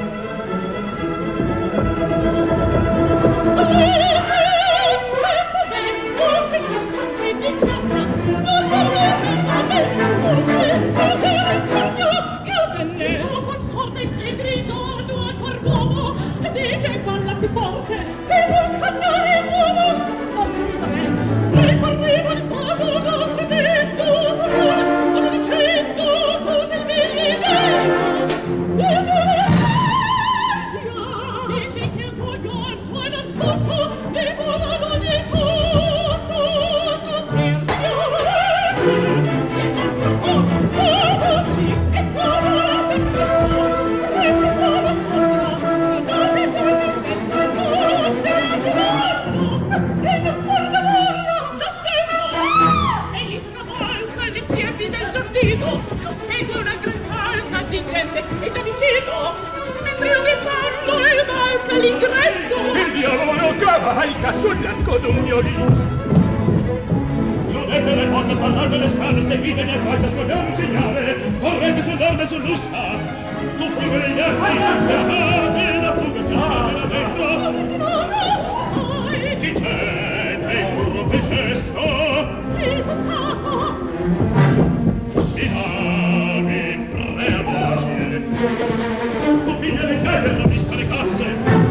Luce! Questo vento che passante ti scappa! Non volete cos'era intorno che avvenne? O consorte che gridò due corvomo e dice parla più forte che vuol scannare il uomo! Non ridere! Arriva il caso d'altri dentro furore, non dicendo tu del milligare. Dici che il tuo gonzo è nascosto, ne volano di costo, sto triste e nostro fuoco, e corrate questo, replicava forza, e date fuori del testo, e aggiungono, da segno fuori da del giardino lo segue una gran calca di gente e già vicino mentre io vi parlo e manca l'ingresso Il diavolo cavalca sull'arco d'un violino. Giudete le porte, spallate le spalle, seguite nel palco, scordiamo un segnale, correte sull'orme e sull'usta. Tu fuga negli arti, cercate la fuga, cercatela dentro. Chi c'è nel burro che cesto? il bucato Miravi, preavoce, tu piglia le chiave la vista le casse.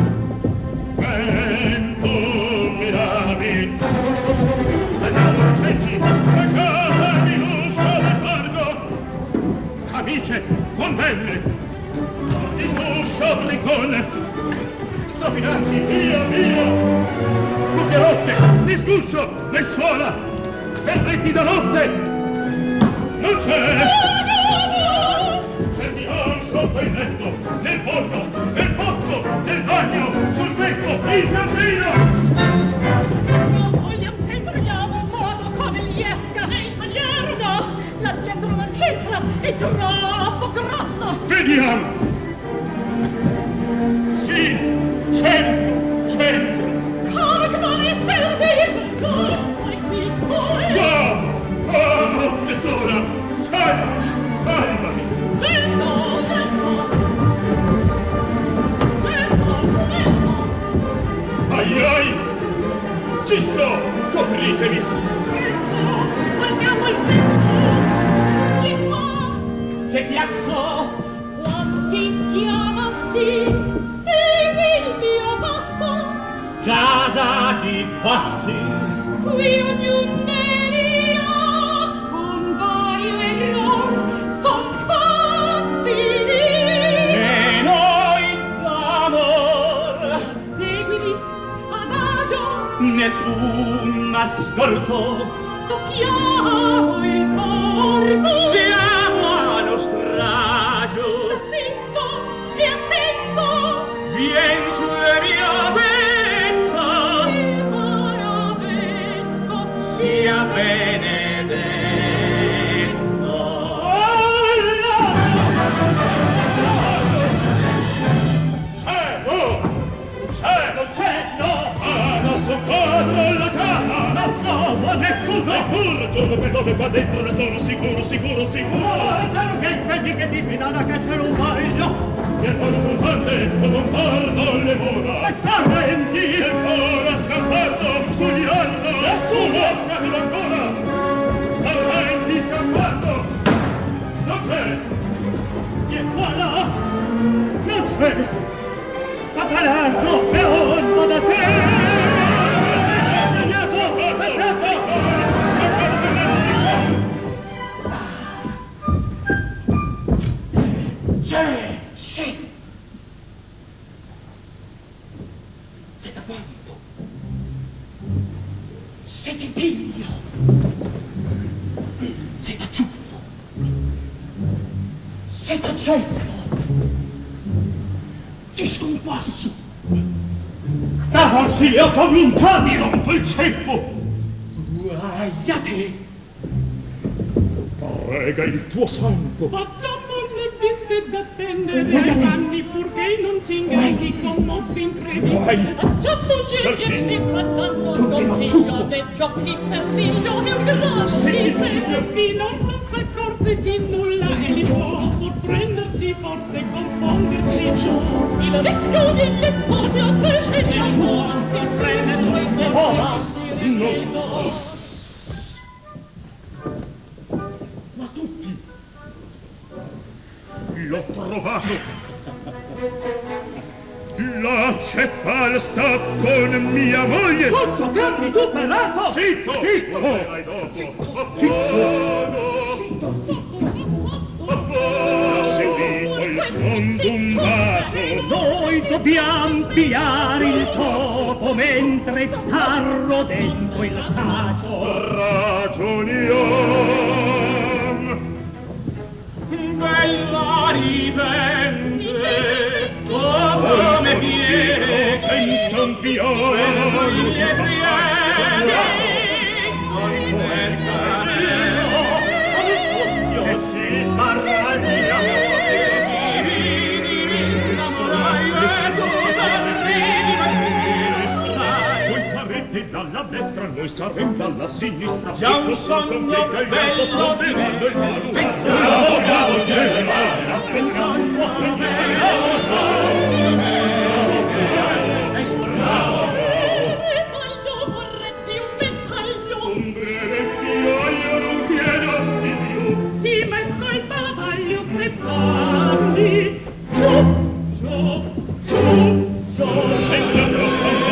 Tu miravi, andiamo a leggi, spaccata di l'uscio del largo. Amice, convenne, disguscio briccone, stropinanti, via, via. Cucchierotte, disguscio, lenzuola, berretti da notte. Non c'è! C'è il diavolo sotto il letto, nel forno, nel pozzo, nel bagno, sul becco, il giardino! non vogliamo tentriamo modo come gli esca e il paniero no là dentro non c'entra è troppo grosso Vediamo! Sì, c'entro! come che vuole servire il cuore poi qui poi No, tesora, salvami! Smetto, Ai ai! Ci sto! Copritemi! torniamo al cesto chi fa? Che chiasso? Quanti schiamazzi segui il mio passo Casa di pazzi! qui ognuno delia con vario error son pazzi di E noi d'amor! seguimi adagio Nessun ascolto! tocchiamo il porto Siamo allo stragio! zitto e attento Vien sulle mie vetta! il maravento Sia benedetto! No! Ah, non so padre alla casa! No, nessuno! Eppure, giuro che dove qua dentro ne sono sicuro! Guardalo che quelli che ti fidano che se lo voglio! E poi un brutante, come un pardo alle mura! E tormenti! E ora scampardo sugli ardo! Nessuno! Cadilo ancora! Tormenti scampardo! Non c'è! E voilà! Non c'è! Papalardo è onda da te! C'è! Sì! Se da quanto? Se ti piglio! Se t'acciuffo! Se t'accetto! Ti scompasso! Da consiglio con un Mi cambio! rompo il ceppo! Aia te! Prega il tuo santo. Facciamo le viste d'attendere ai anni purché non ci ingaggi commossi incredibili. Facciamo dirigenti trattando consiglio dei giochi per figlio e un grande per chi non s'accorse di nulla e li può sorprenderci, forse confonderci. Il rischio delle foglie cresce nel cuore, sorprenderci per farsi Ma tutti l'ho trovato. Là c'è Falstaff con mia moglie. Pozzo, carni tu pelato! Zitto! Zitto! Lo vedrai dopo. Ha seguito il son d'un bacio. Noi dobbiamo pigliare il topo mentre sta rodendo il cacio. Ragioniam. Bella ridente, come viene senza un piano. E ci sbarraglia. Voi sarete dalla destra, noi saremo dalla sinistra. Già un sogno bello sovrano il mano. Bravo, bravo, generale, aspettiamo il tuo Un breve figlio non chiedo di più. ti metto il bavaglio se parli. Giù. Senti addosso a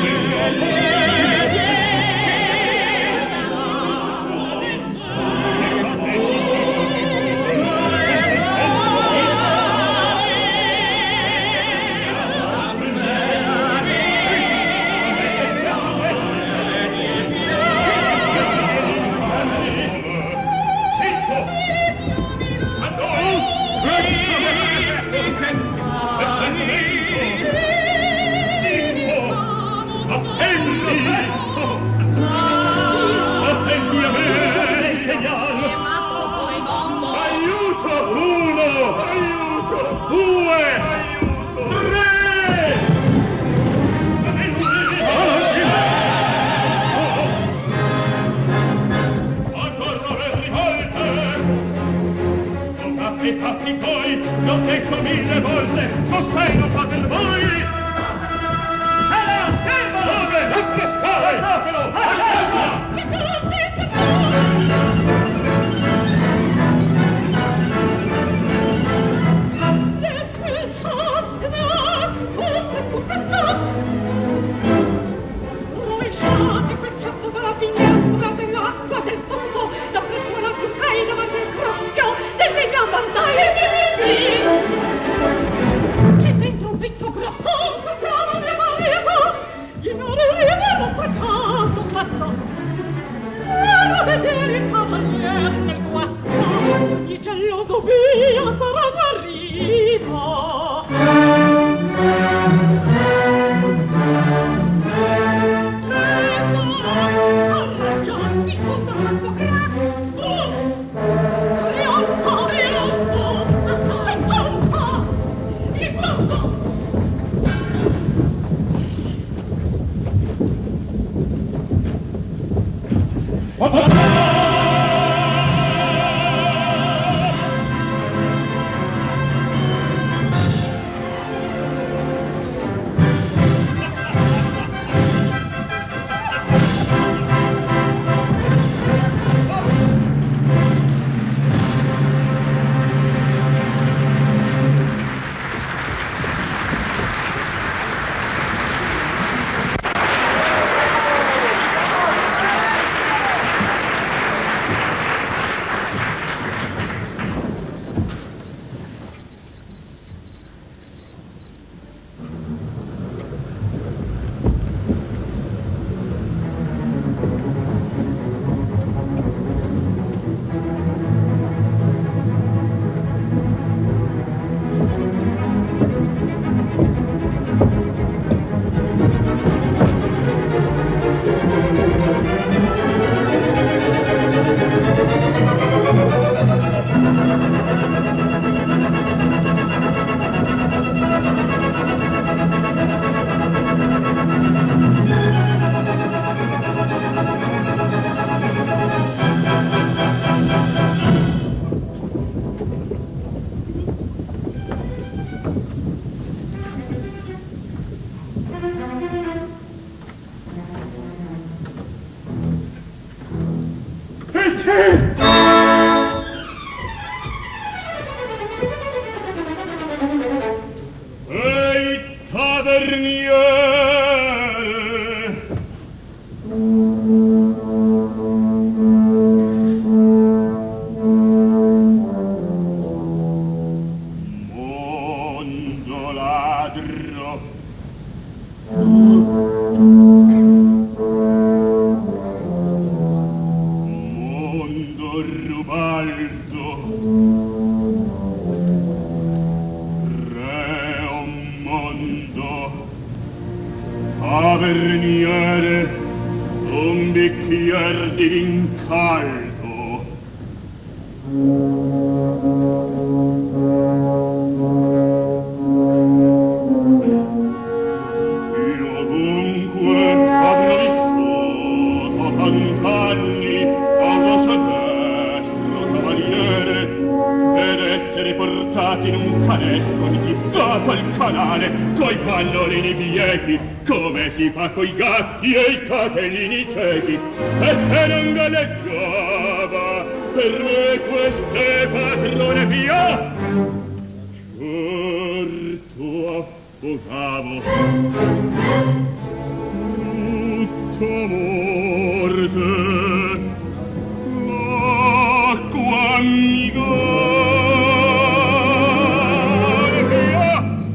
fatti poi, l'ho detto 1000 volte, costei non fa per voi! Dove? Non scassare! Fatelo! A casa! Rovesciate quel cesto dalla finestra dell'acqua del fosso, la presso laggiù cai davanti al crocchio delle lampadine. Sì. C'è dentro un pizzo grosso, un bravo mio marito, ignoreremo la nostra casa, pazzo. Sarà a vedere il cavalier nel guazzo, il geloso via sarà guarito. Ehi, taverniere! Mondo ladro! Mondo rubaldo! Taverniere, un bicchier di vin caldo. Io ovunque avrò vissuto tant'anni a voce destro, cavaliere, ed essere portati in un canestro e gittato al canale coi pannolini biechi, come si fa coi gatti e i catellini ciechi. E se non galleggiava per me queste padrone via, certo affogavo tutta morte. L'acqua mi via.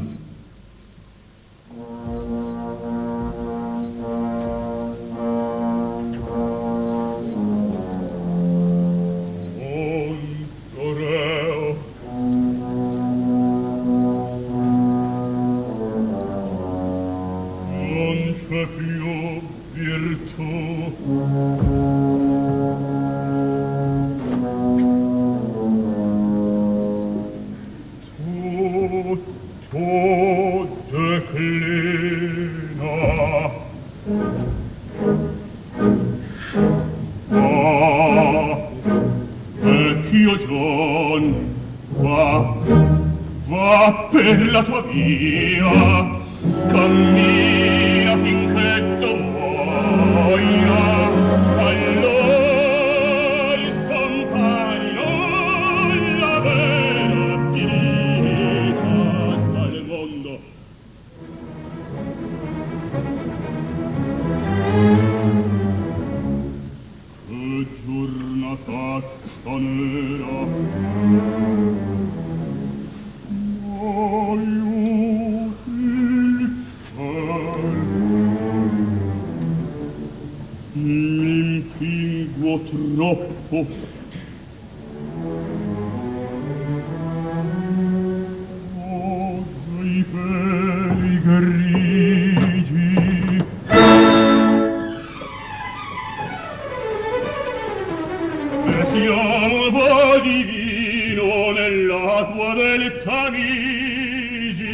Va per la tua via, cammina finché tu muoia, allora scomparino la vera divinità al mondo. Che giornataccia nera, troppo. Oh, i peli grigi. Versiamo un po' di vino nell'acqua del Tamigi.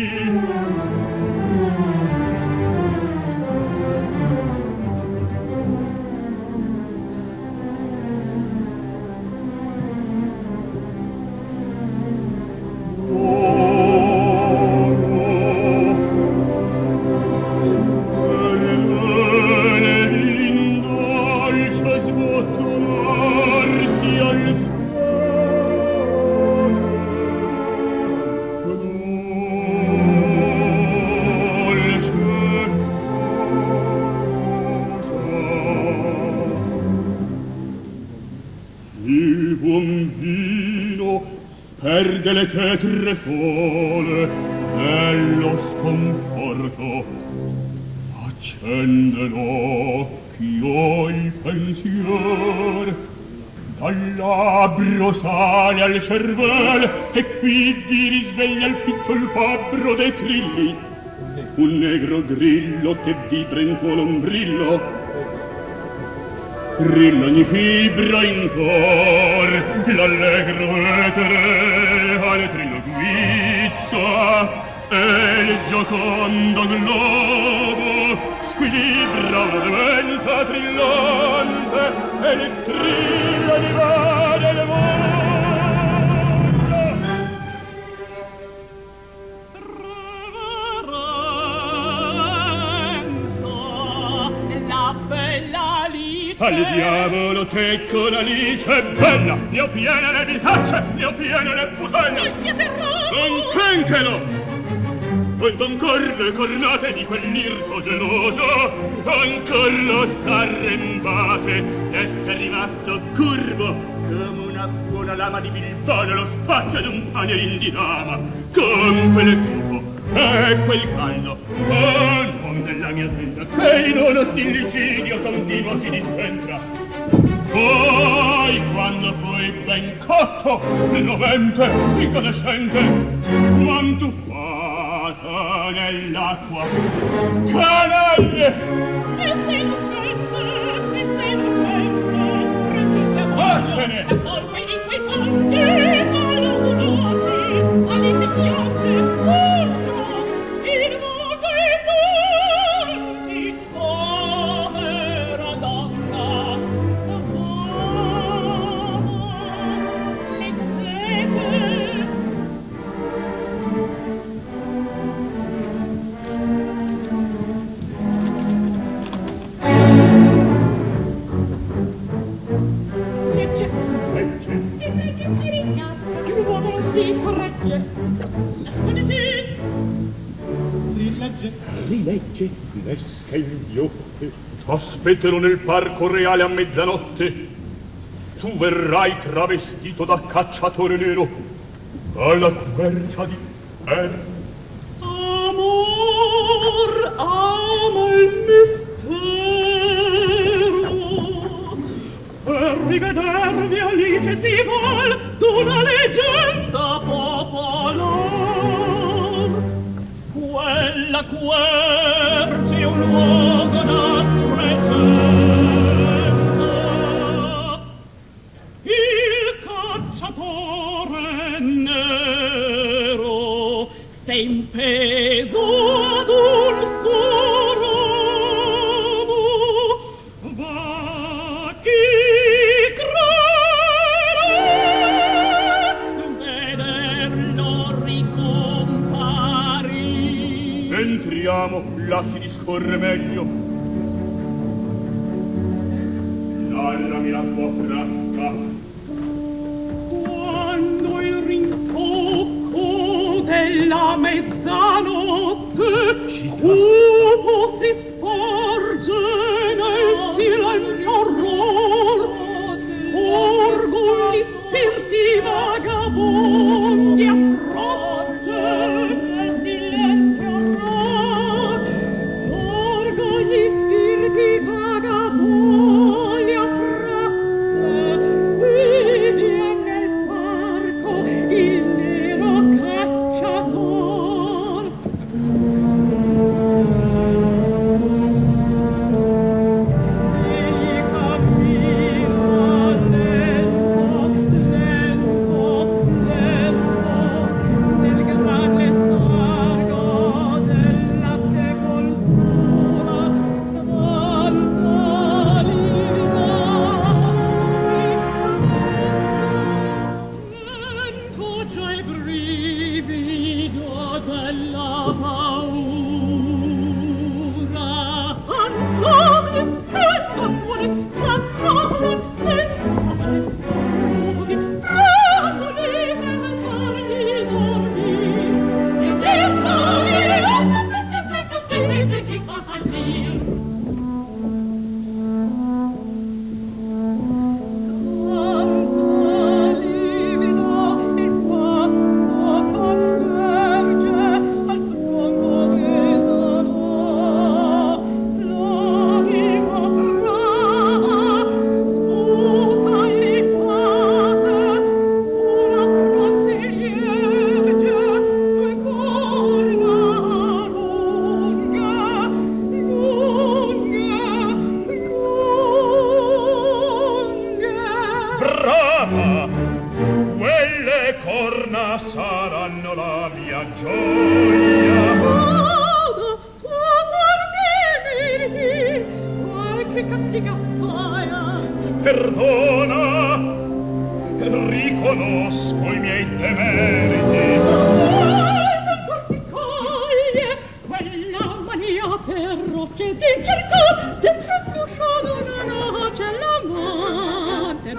Perde le tetre fole nello sconforto, accende l'occhio il pensier, dal labbro sale al cervel e quindi risveglia il piccol fabbro dei trilli, un negro grillo che vibra in tuo lombrillo. Trilla ogni fibra in cor, l'allegro etere al trillo guizza, e il giocondo globo squilibra una demenza trillante, e il trillo divane le mondo. Reverenza, la bella Alice Al diavolo te con Alice bella, ne ho piene le bisacce, ne ho piene le butelle. Voi siete rotto! Anch'enchelo! Ed ancor le cornate di quell'irco geloso, ancor lo s'arrembate d'esser rimasto curvo come una buona lama di Bilbao nello spazio d'un panierin di dama, con quel tipo e quel caldo, oh, non della mia tenda, che in uno stillicidio continuo si dispentra. Poi, quando fui ben cotto, rovente, incandescente, mantuffata nell'acqua, canaglie! E sei innocente, prendete a Vattene! la colpa di quei fanti malaugurosi, Alice piange, urla, invoca i santi, povera donna, leggete. Rilegge. L'esca inghiotte, t'aspetterò nel parco reale a mezzanotte. Tu verrai travestito da cacciatore nero alla quercia di Amor, ama il mistero. Per rivedervi Alice si vuol d'una leggenda popolar. Quella quercia è un luogo da tregenda. Il cacciatore nero s'è impeso ad un suo ramo. Va chi crede vederlo ricomparire. Entriamo, là si discorre meglio. Narrami la tua frasca. Quando il rintocco della mezzanotte cupo si sporge nel silenzio orror, sorgono gli spiriti vagabondi a fronte nel silenzio orror, sorgono gli spiriti vagabondi a fronte, e viene il parco il nero cacciator. Egli cammina lento, nel gran letargo della sepoltura, danza livida, lento già il brivido della paura. Antonio, amore, Antonio, fughi, bracoli per fargli dormire. E che cavalier. Danza livida, il passo converge al tronco desolo. L'anima brava sputa le fate sulla fronte erge due corna lunghe, Brava! Quelle corna saranno la mia gioia. Vado, tu porti qualche castigata. Perdona, riconosco i miei demeriti. Se ancor ti coglie quella mania feroce di cercare dentro il guscio d'una noce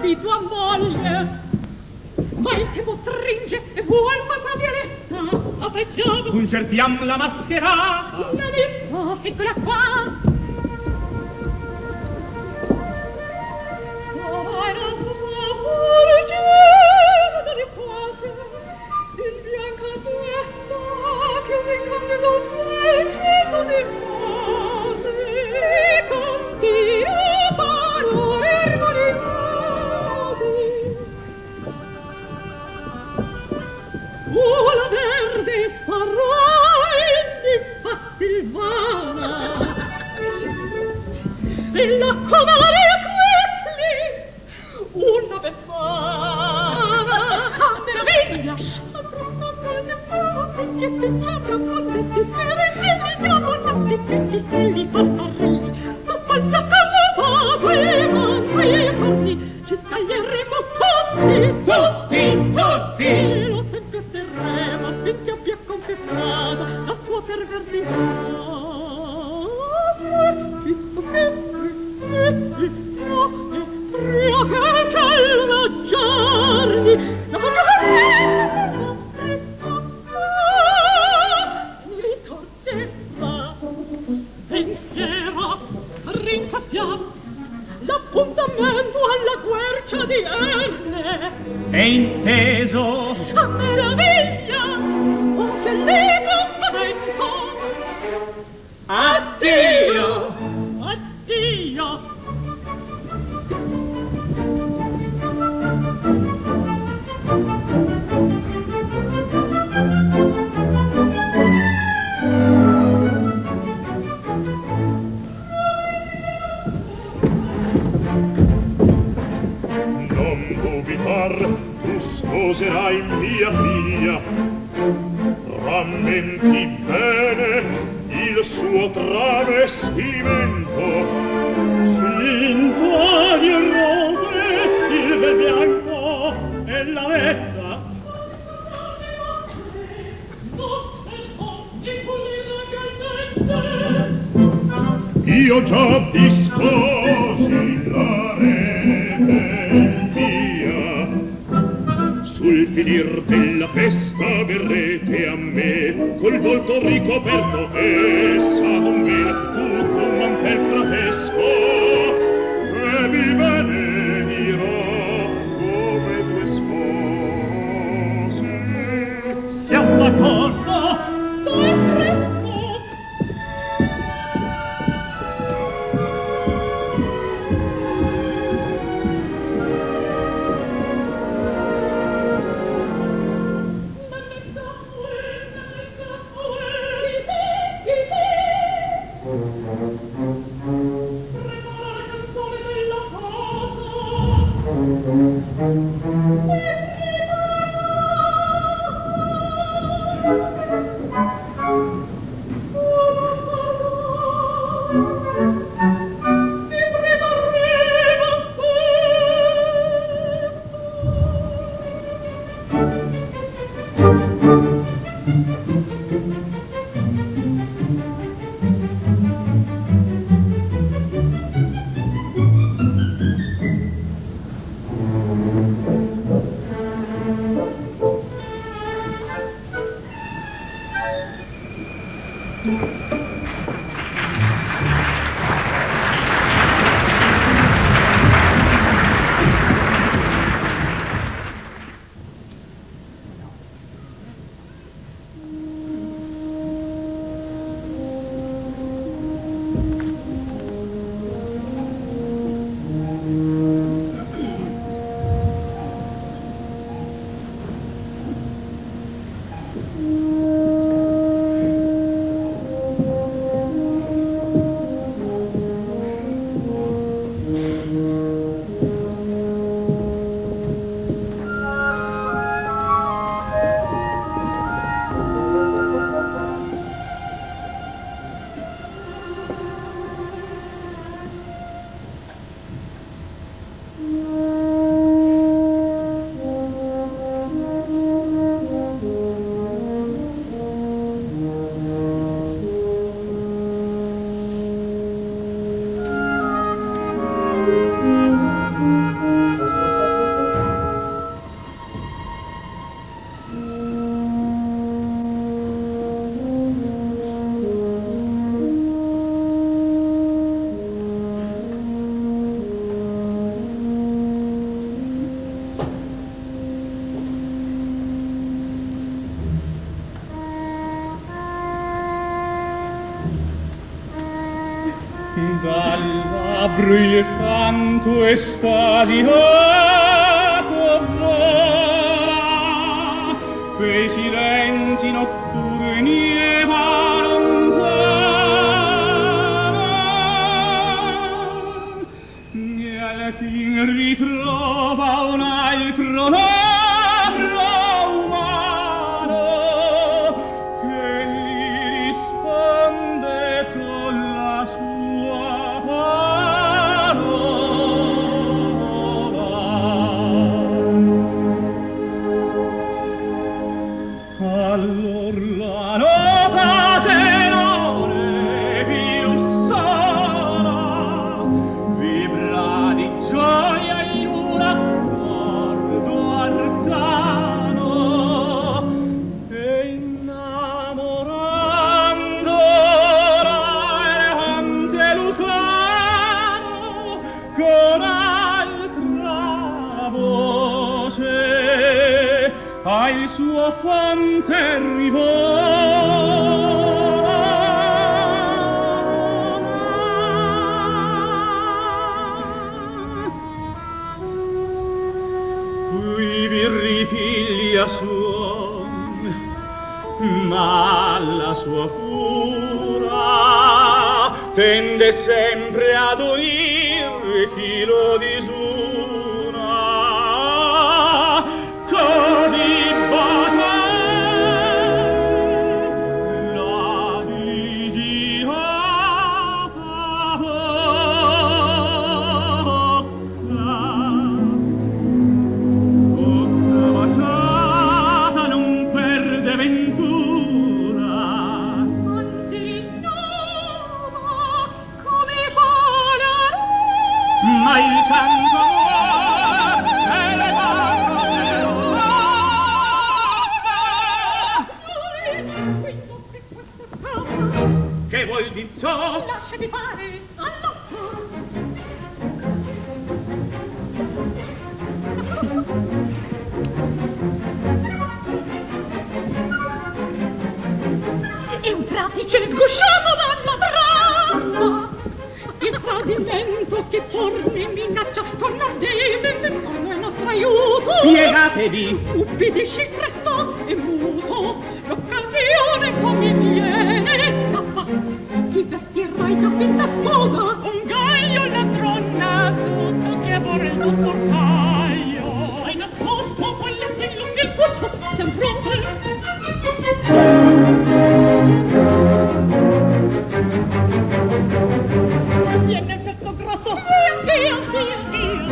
di tua moglie. Ma il tempo stringe e vuol fantasia resta. Affrecciamo. Concertiamo la mascherata. La vita, eccola qua. Sarà fuggire dalle quote di bianca testa chiusa in candido precito di cose con Dio parole armoniose. La verde sarà in Silvana e la comare quickly una befana a meraviglia strilli farfarelli sopra sta camufato e manto e corni ci scaglieremo tutti e lo tempesteremo finché abbia confessato la sua perversità. Fizzo sempre pria che il cielo d'aggiorni la ritorneva pensiero rincassiamo l'appuntamento alla quercia di Erne. È inteso. A meraviglia, oh che allegro spavento. Addio. Addio. Tu sposerai mia figlia, rammenti bene il suo travestimento. Cinto di rose, il bel bianco e la vesta. Io già disposi la sul finir della festa verrete a me col volto ricoperto e sa d'un velo tutto un mantel fratesco e vi benedirò come due spose. Siamo d'accordo. Stai fresco. libro il canto estasiato vola, quei silenzi notturni e va lontana, e alla fin ritrova un altro labbro umano che gli risponde con la sua parola. Allor la nota che non è più sola vibra di gioia in un accordo arcano, e innamorandola errante Lucano con altra voce al suo fonte qui vi ripiglia suon, ma la sua cura tende sempre ad unir chi lo disuna, così bacia la disiata bocca baciata non perde ventura, anzi innova come vola, ma il canto e le bacio che vuol dir ciò? Lascia di fare all'occhio. E un fratice sgusciato dalla trama, il tradimento che porne minaccia tornar deve se scorno il nostro aiuto. Piegatevi! Ubbidisci presto e muto, l'occasione come viene scappa. Chi vestirai da finta sposa? Un gaglio ladronna sotto che vorrei il dottor Caio. Hai nascosto fogliette in lungo il fusto, siamo pronti. Viene il pezzo grosso, via, via, via, via.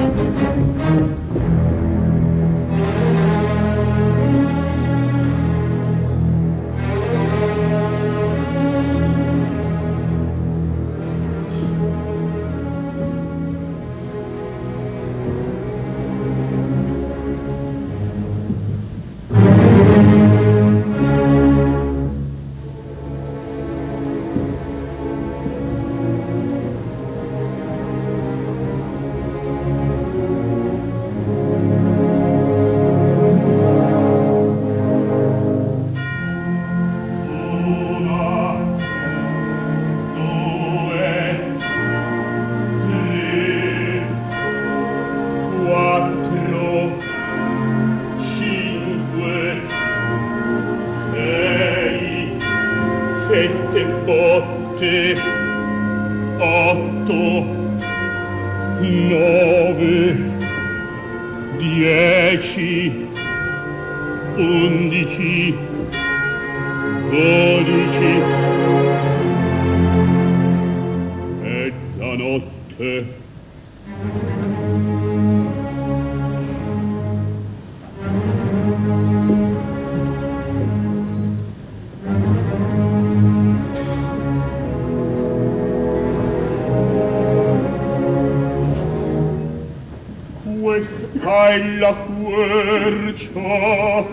Questa è la quercia,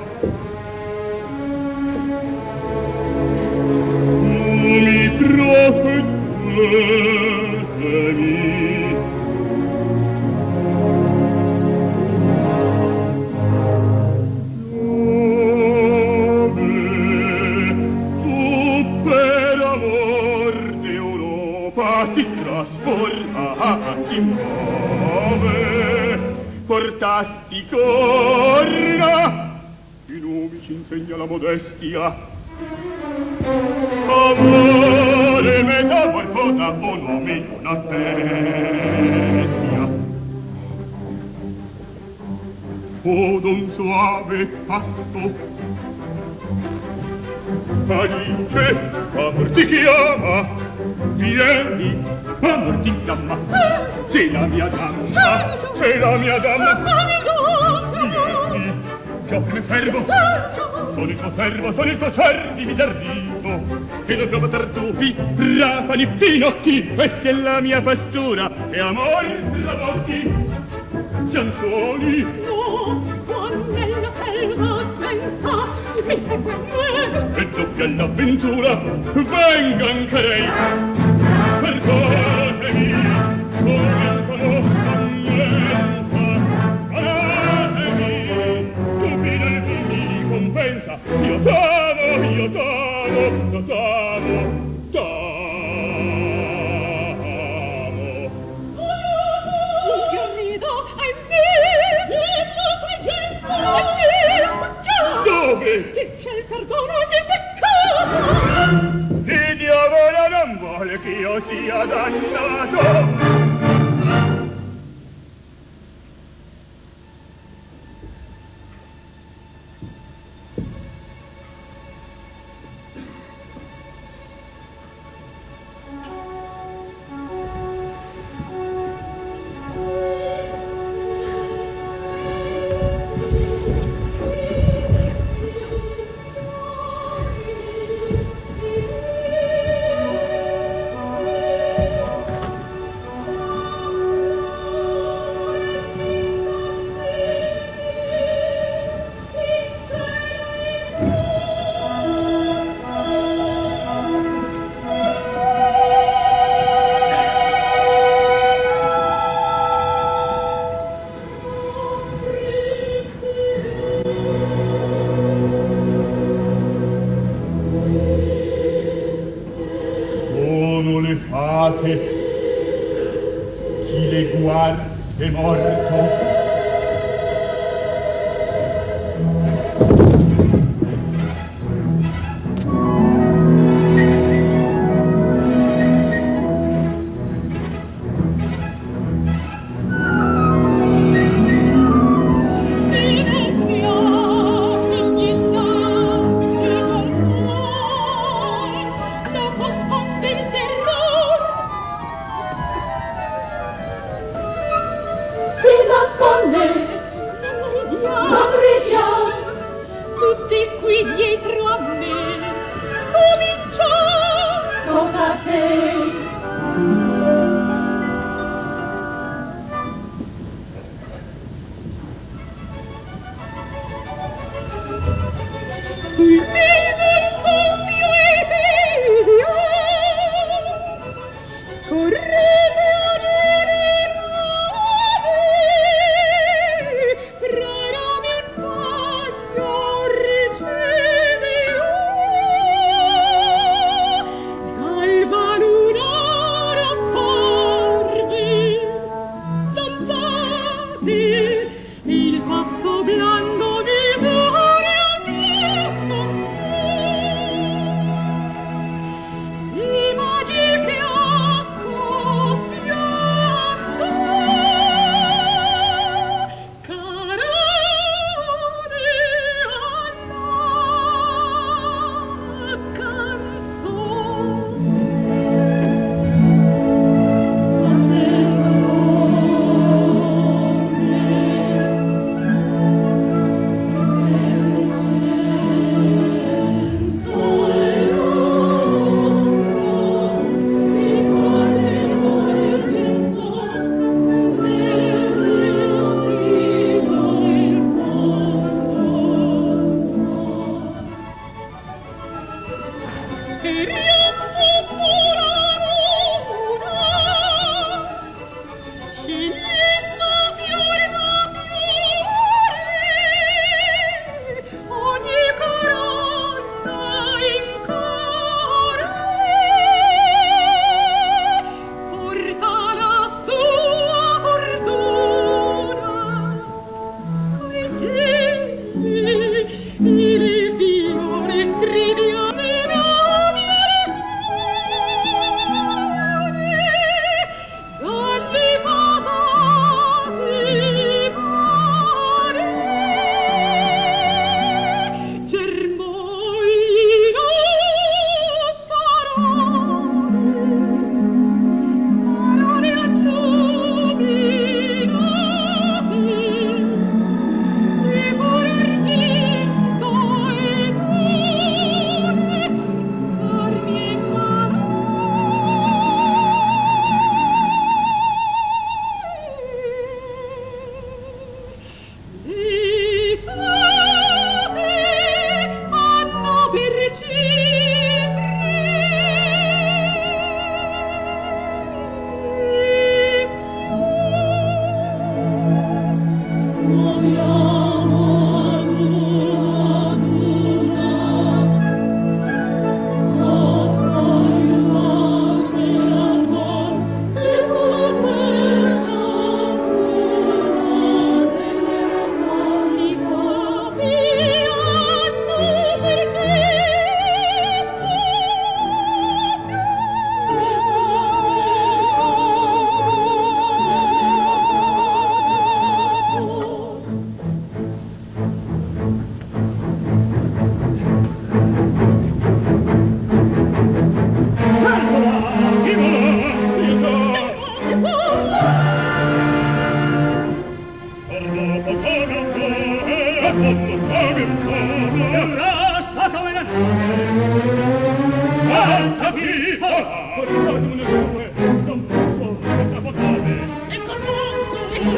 mi proteggetemi. Dove tu per amor d'Europa ti trasformasti ti muove, portasti corna, i nomi ci insegna la modestia. Amore, metamorfosa, o nomi una bestia. O d'un suave pasto, Alice, amor ti chiama, vieni, amor ti chiama. Sei la mia dama, sei la mia dama. Vieni, già me fermo. Sono il tuo servo, sono il tuo cervi miserrito, che dobbiamo tartufi, rafani, finocchi. Questa è la mia pastura, e amor travolti. Siamo soli. No, qua nella selva senza mi segue me. E doppia l'avventura, venga anche lei. Sperdatemi, così conoscenza. Paratemi, stupida il mi compensa. Io t'amo, io t'amo, io t'amo, t'amo. Un grido ai miei, l'altra gente, ai miei fuggiati. Dove? E c'è il perdono ogni peccato. Il diavolo non vuole che io sia dannato. Chi le guarda è morto. topo come un po', e il mondo come un po', il rasta come una alza qui, corrado un due, non posso, che trapotare. E col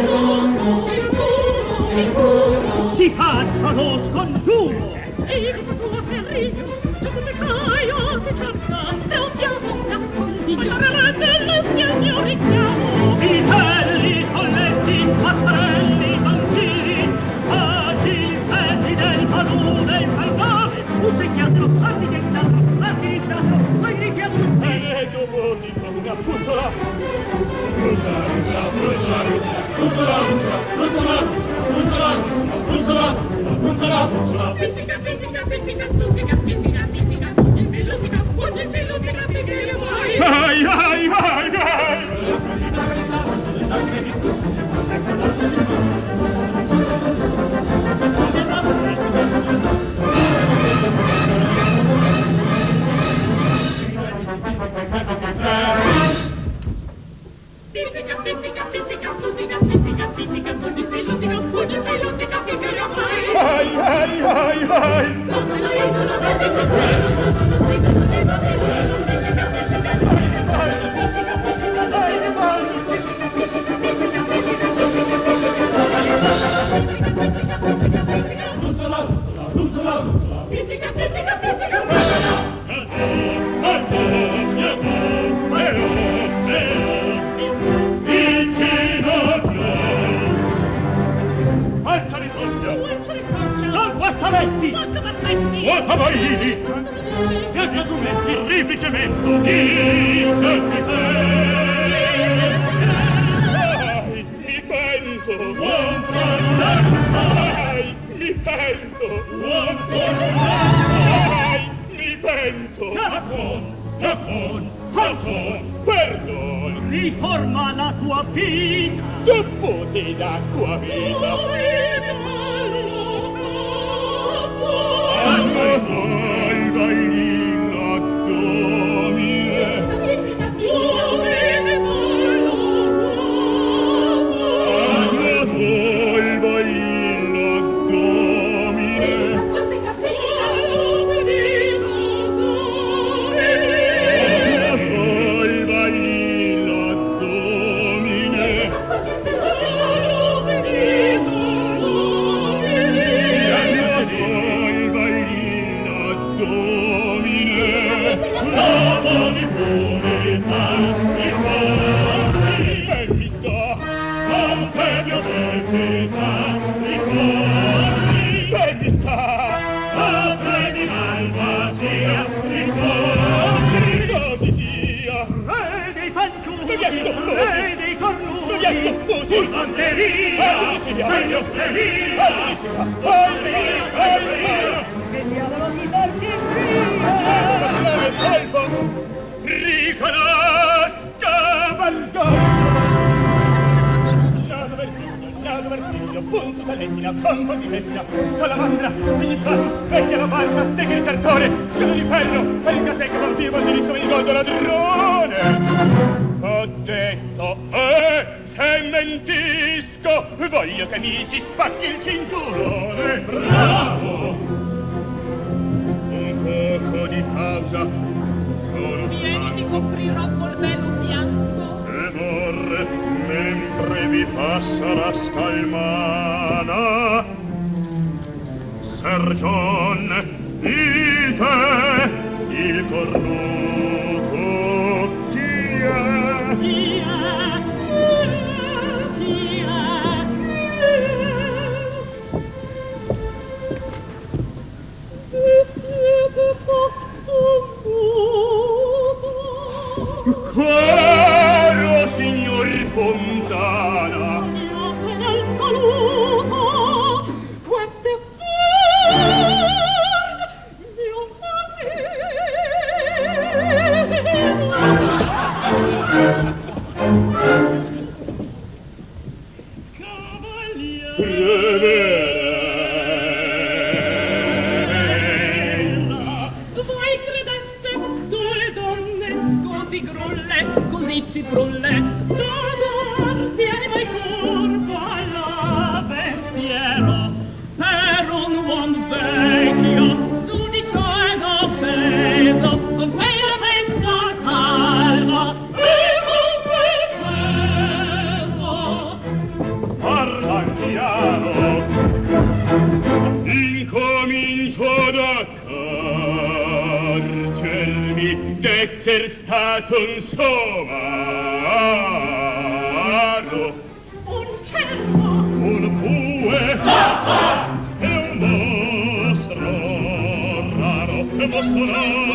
muro, si faccia lo scongiuro. e io che tu a Ferriglio, già come caio ti cerca, tra un piano nascondiglio, ma la rete le spiagge un richiamo. Spinelli, colletti, pastorelli, banchini, agilzetti del palude infernale, punzecchiandolo, artiglieggiandolo, martirizzandolo, coi griffi aguzzi. E dopo dico una puzzola. Puzzola, puzzola, puzzola, puzzola, puzzola, puzzola, puzzola, puzzola, puzzola. Pizzica, pizzica, pizzica, stuzzica, pizzica, pizzica, spillusica, oggi spillusica, picchia mai. Ai, ai, ai, ai. Pizzica, pizzica, pizzica, stuzzica, pizzica, pizzica, oggi spillusica, picchia mai. Ai, ai, ai, ai. Pizzica, pizzica, pizzica, Saletti, o tavolini, e giumetti, il rifrigimento, ai, mi pento, ai, mi pento, ai, mi pento, perdon, riforma la tua vita. dopo ti d'acqua viva. Salva il abdomine, salva il Re dei cornuti, Urlanteria, tagliofteria, vediamo di farci riconosca Nato Vertiglio, punto talentina, pompo di bestia, salamandra, ministra, vecchia la barba, stecca di sartore, sciuto di ferro, per il caffè che vampiro basilisco mi ricordo ladrone. Ho detto, se mentisco, voglio che mi si spacchi il cinturone. Bravo! Un poco di pausa, solo Vieni, ti coprirò col velo bianco. e vorrei, mentre vi passa la scalmana, Ser John, dite il cornuto chi è? Caro signor Fontana, Io te nel saluto, queste mio voi credeste due donne così grulle, così ciprulle, da dar tieni mai curva alla verso Incomincio ad accorgermi d'esser stato un somaro, Un cervo! un bue e un mostro raro, un mostro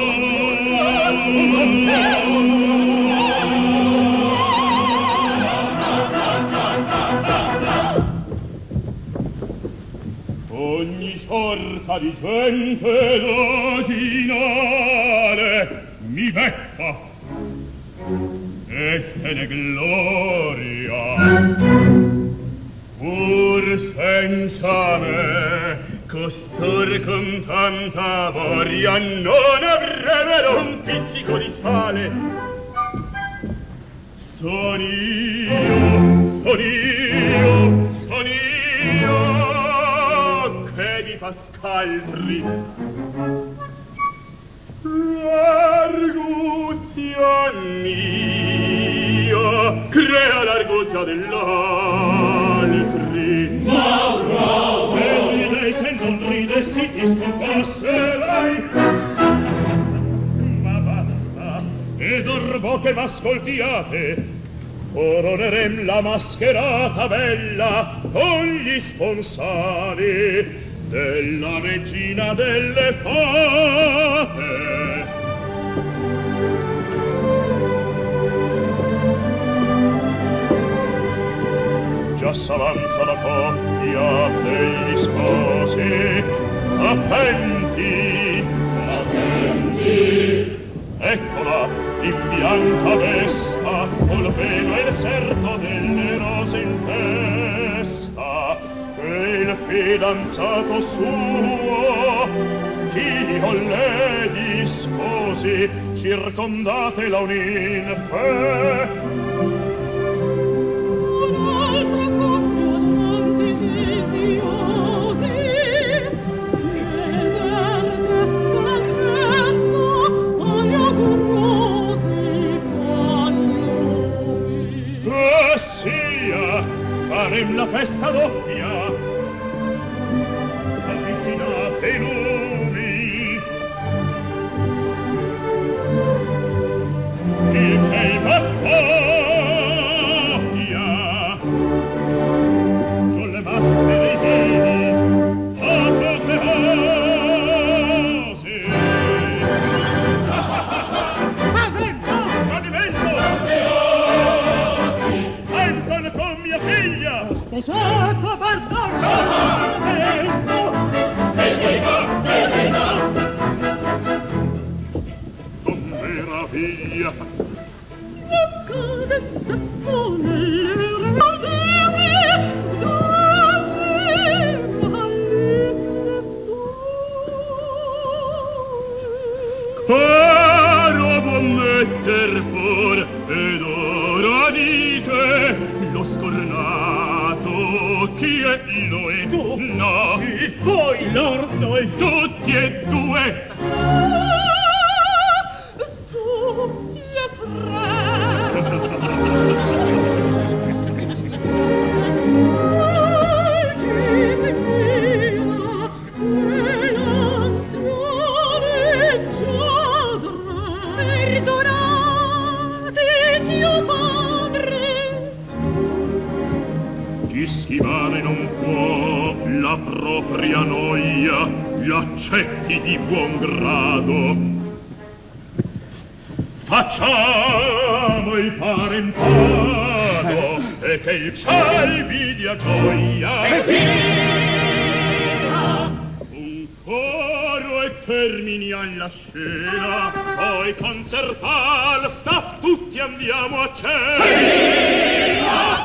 ogni sorta di gente dosinale mi becca e se ne gloria. Pur senza me costor con tanta voria non avrebbero un pizzico di sale. Son io che vi fa scaltri. L'arguzia mia crea l'arguzia dell'altri. Mauro! E ridei se non ridessi ti scompasserai. Ma basta, ed orbo che m'ascoltiate, coronerem la mascherata bella con gli sponsali della regina delle fate. Già s'avanza la coppia degli sposi. Attenti! Attenti! Eccola, in bianca vesta, col velo e il serto delle rose in testa, e il fidanzato suo, ch'io le disposi, circondatela un'infe. Farem la festa doppia, avvicinate i lumi, il ciel m'accoppia, giù le maschere dei piedi, apoteosi. Avvento! Tradimento! Apoteosi! Anton con mia figlia! Sposato, perdono! Vengo! Con meraviglia! Non cade spesso nelle rodere dalle malizie sue. Caro buon messer for, ed ora dite lo scornato chi è lui? No, Sì, voi, lord, noi tutti e due. Tutti e tre. Gite mia, e l'anzione giadre, perdonateci, o padre. Chi schivare non può la propria noia, l'accetti di buon grado. Facciamo il parentado e che il ciel vi dia gioia. Un coro e termini alla scena, poi concerta il staff tutti andiamo a cena.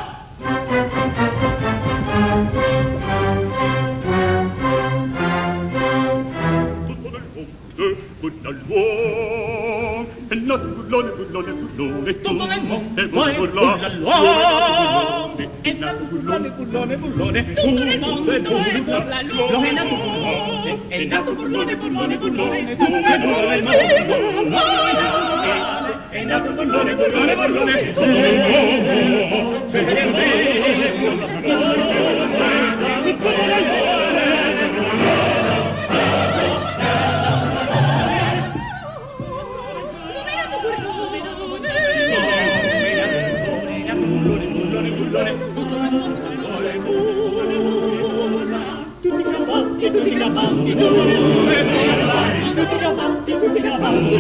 Tutto nel mondo, bulla l'uomo, e nato bullone, bullone, bullone, Tutto nel mondo, bulla l'uomo, e nato bullone, bullone, bullone, tutto nel mondo, bulla l'uomo, è nato bullone, bullone, bullone, tutto nel mondo, è nato bullone, bullone, bullone, tutto nel mondo, gabbati, tutti gabbati, tutti gabbati, tutti gabbati,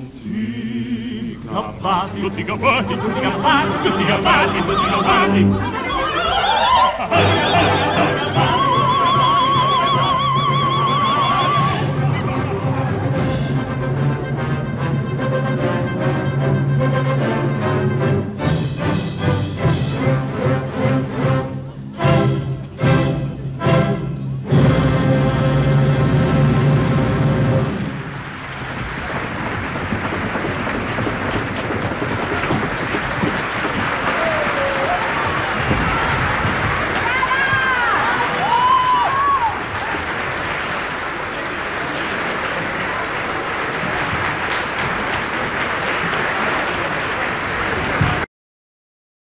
tutti gabbati, tutti gabbati, tutti gabbati, tutti gabbati.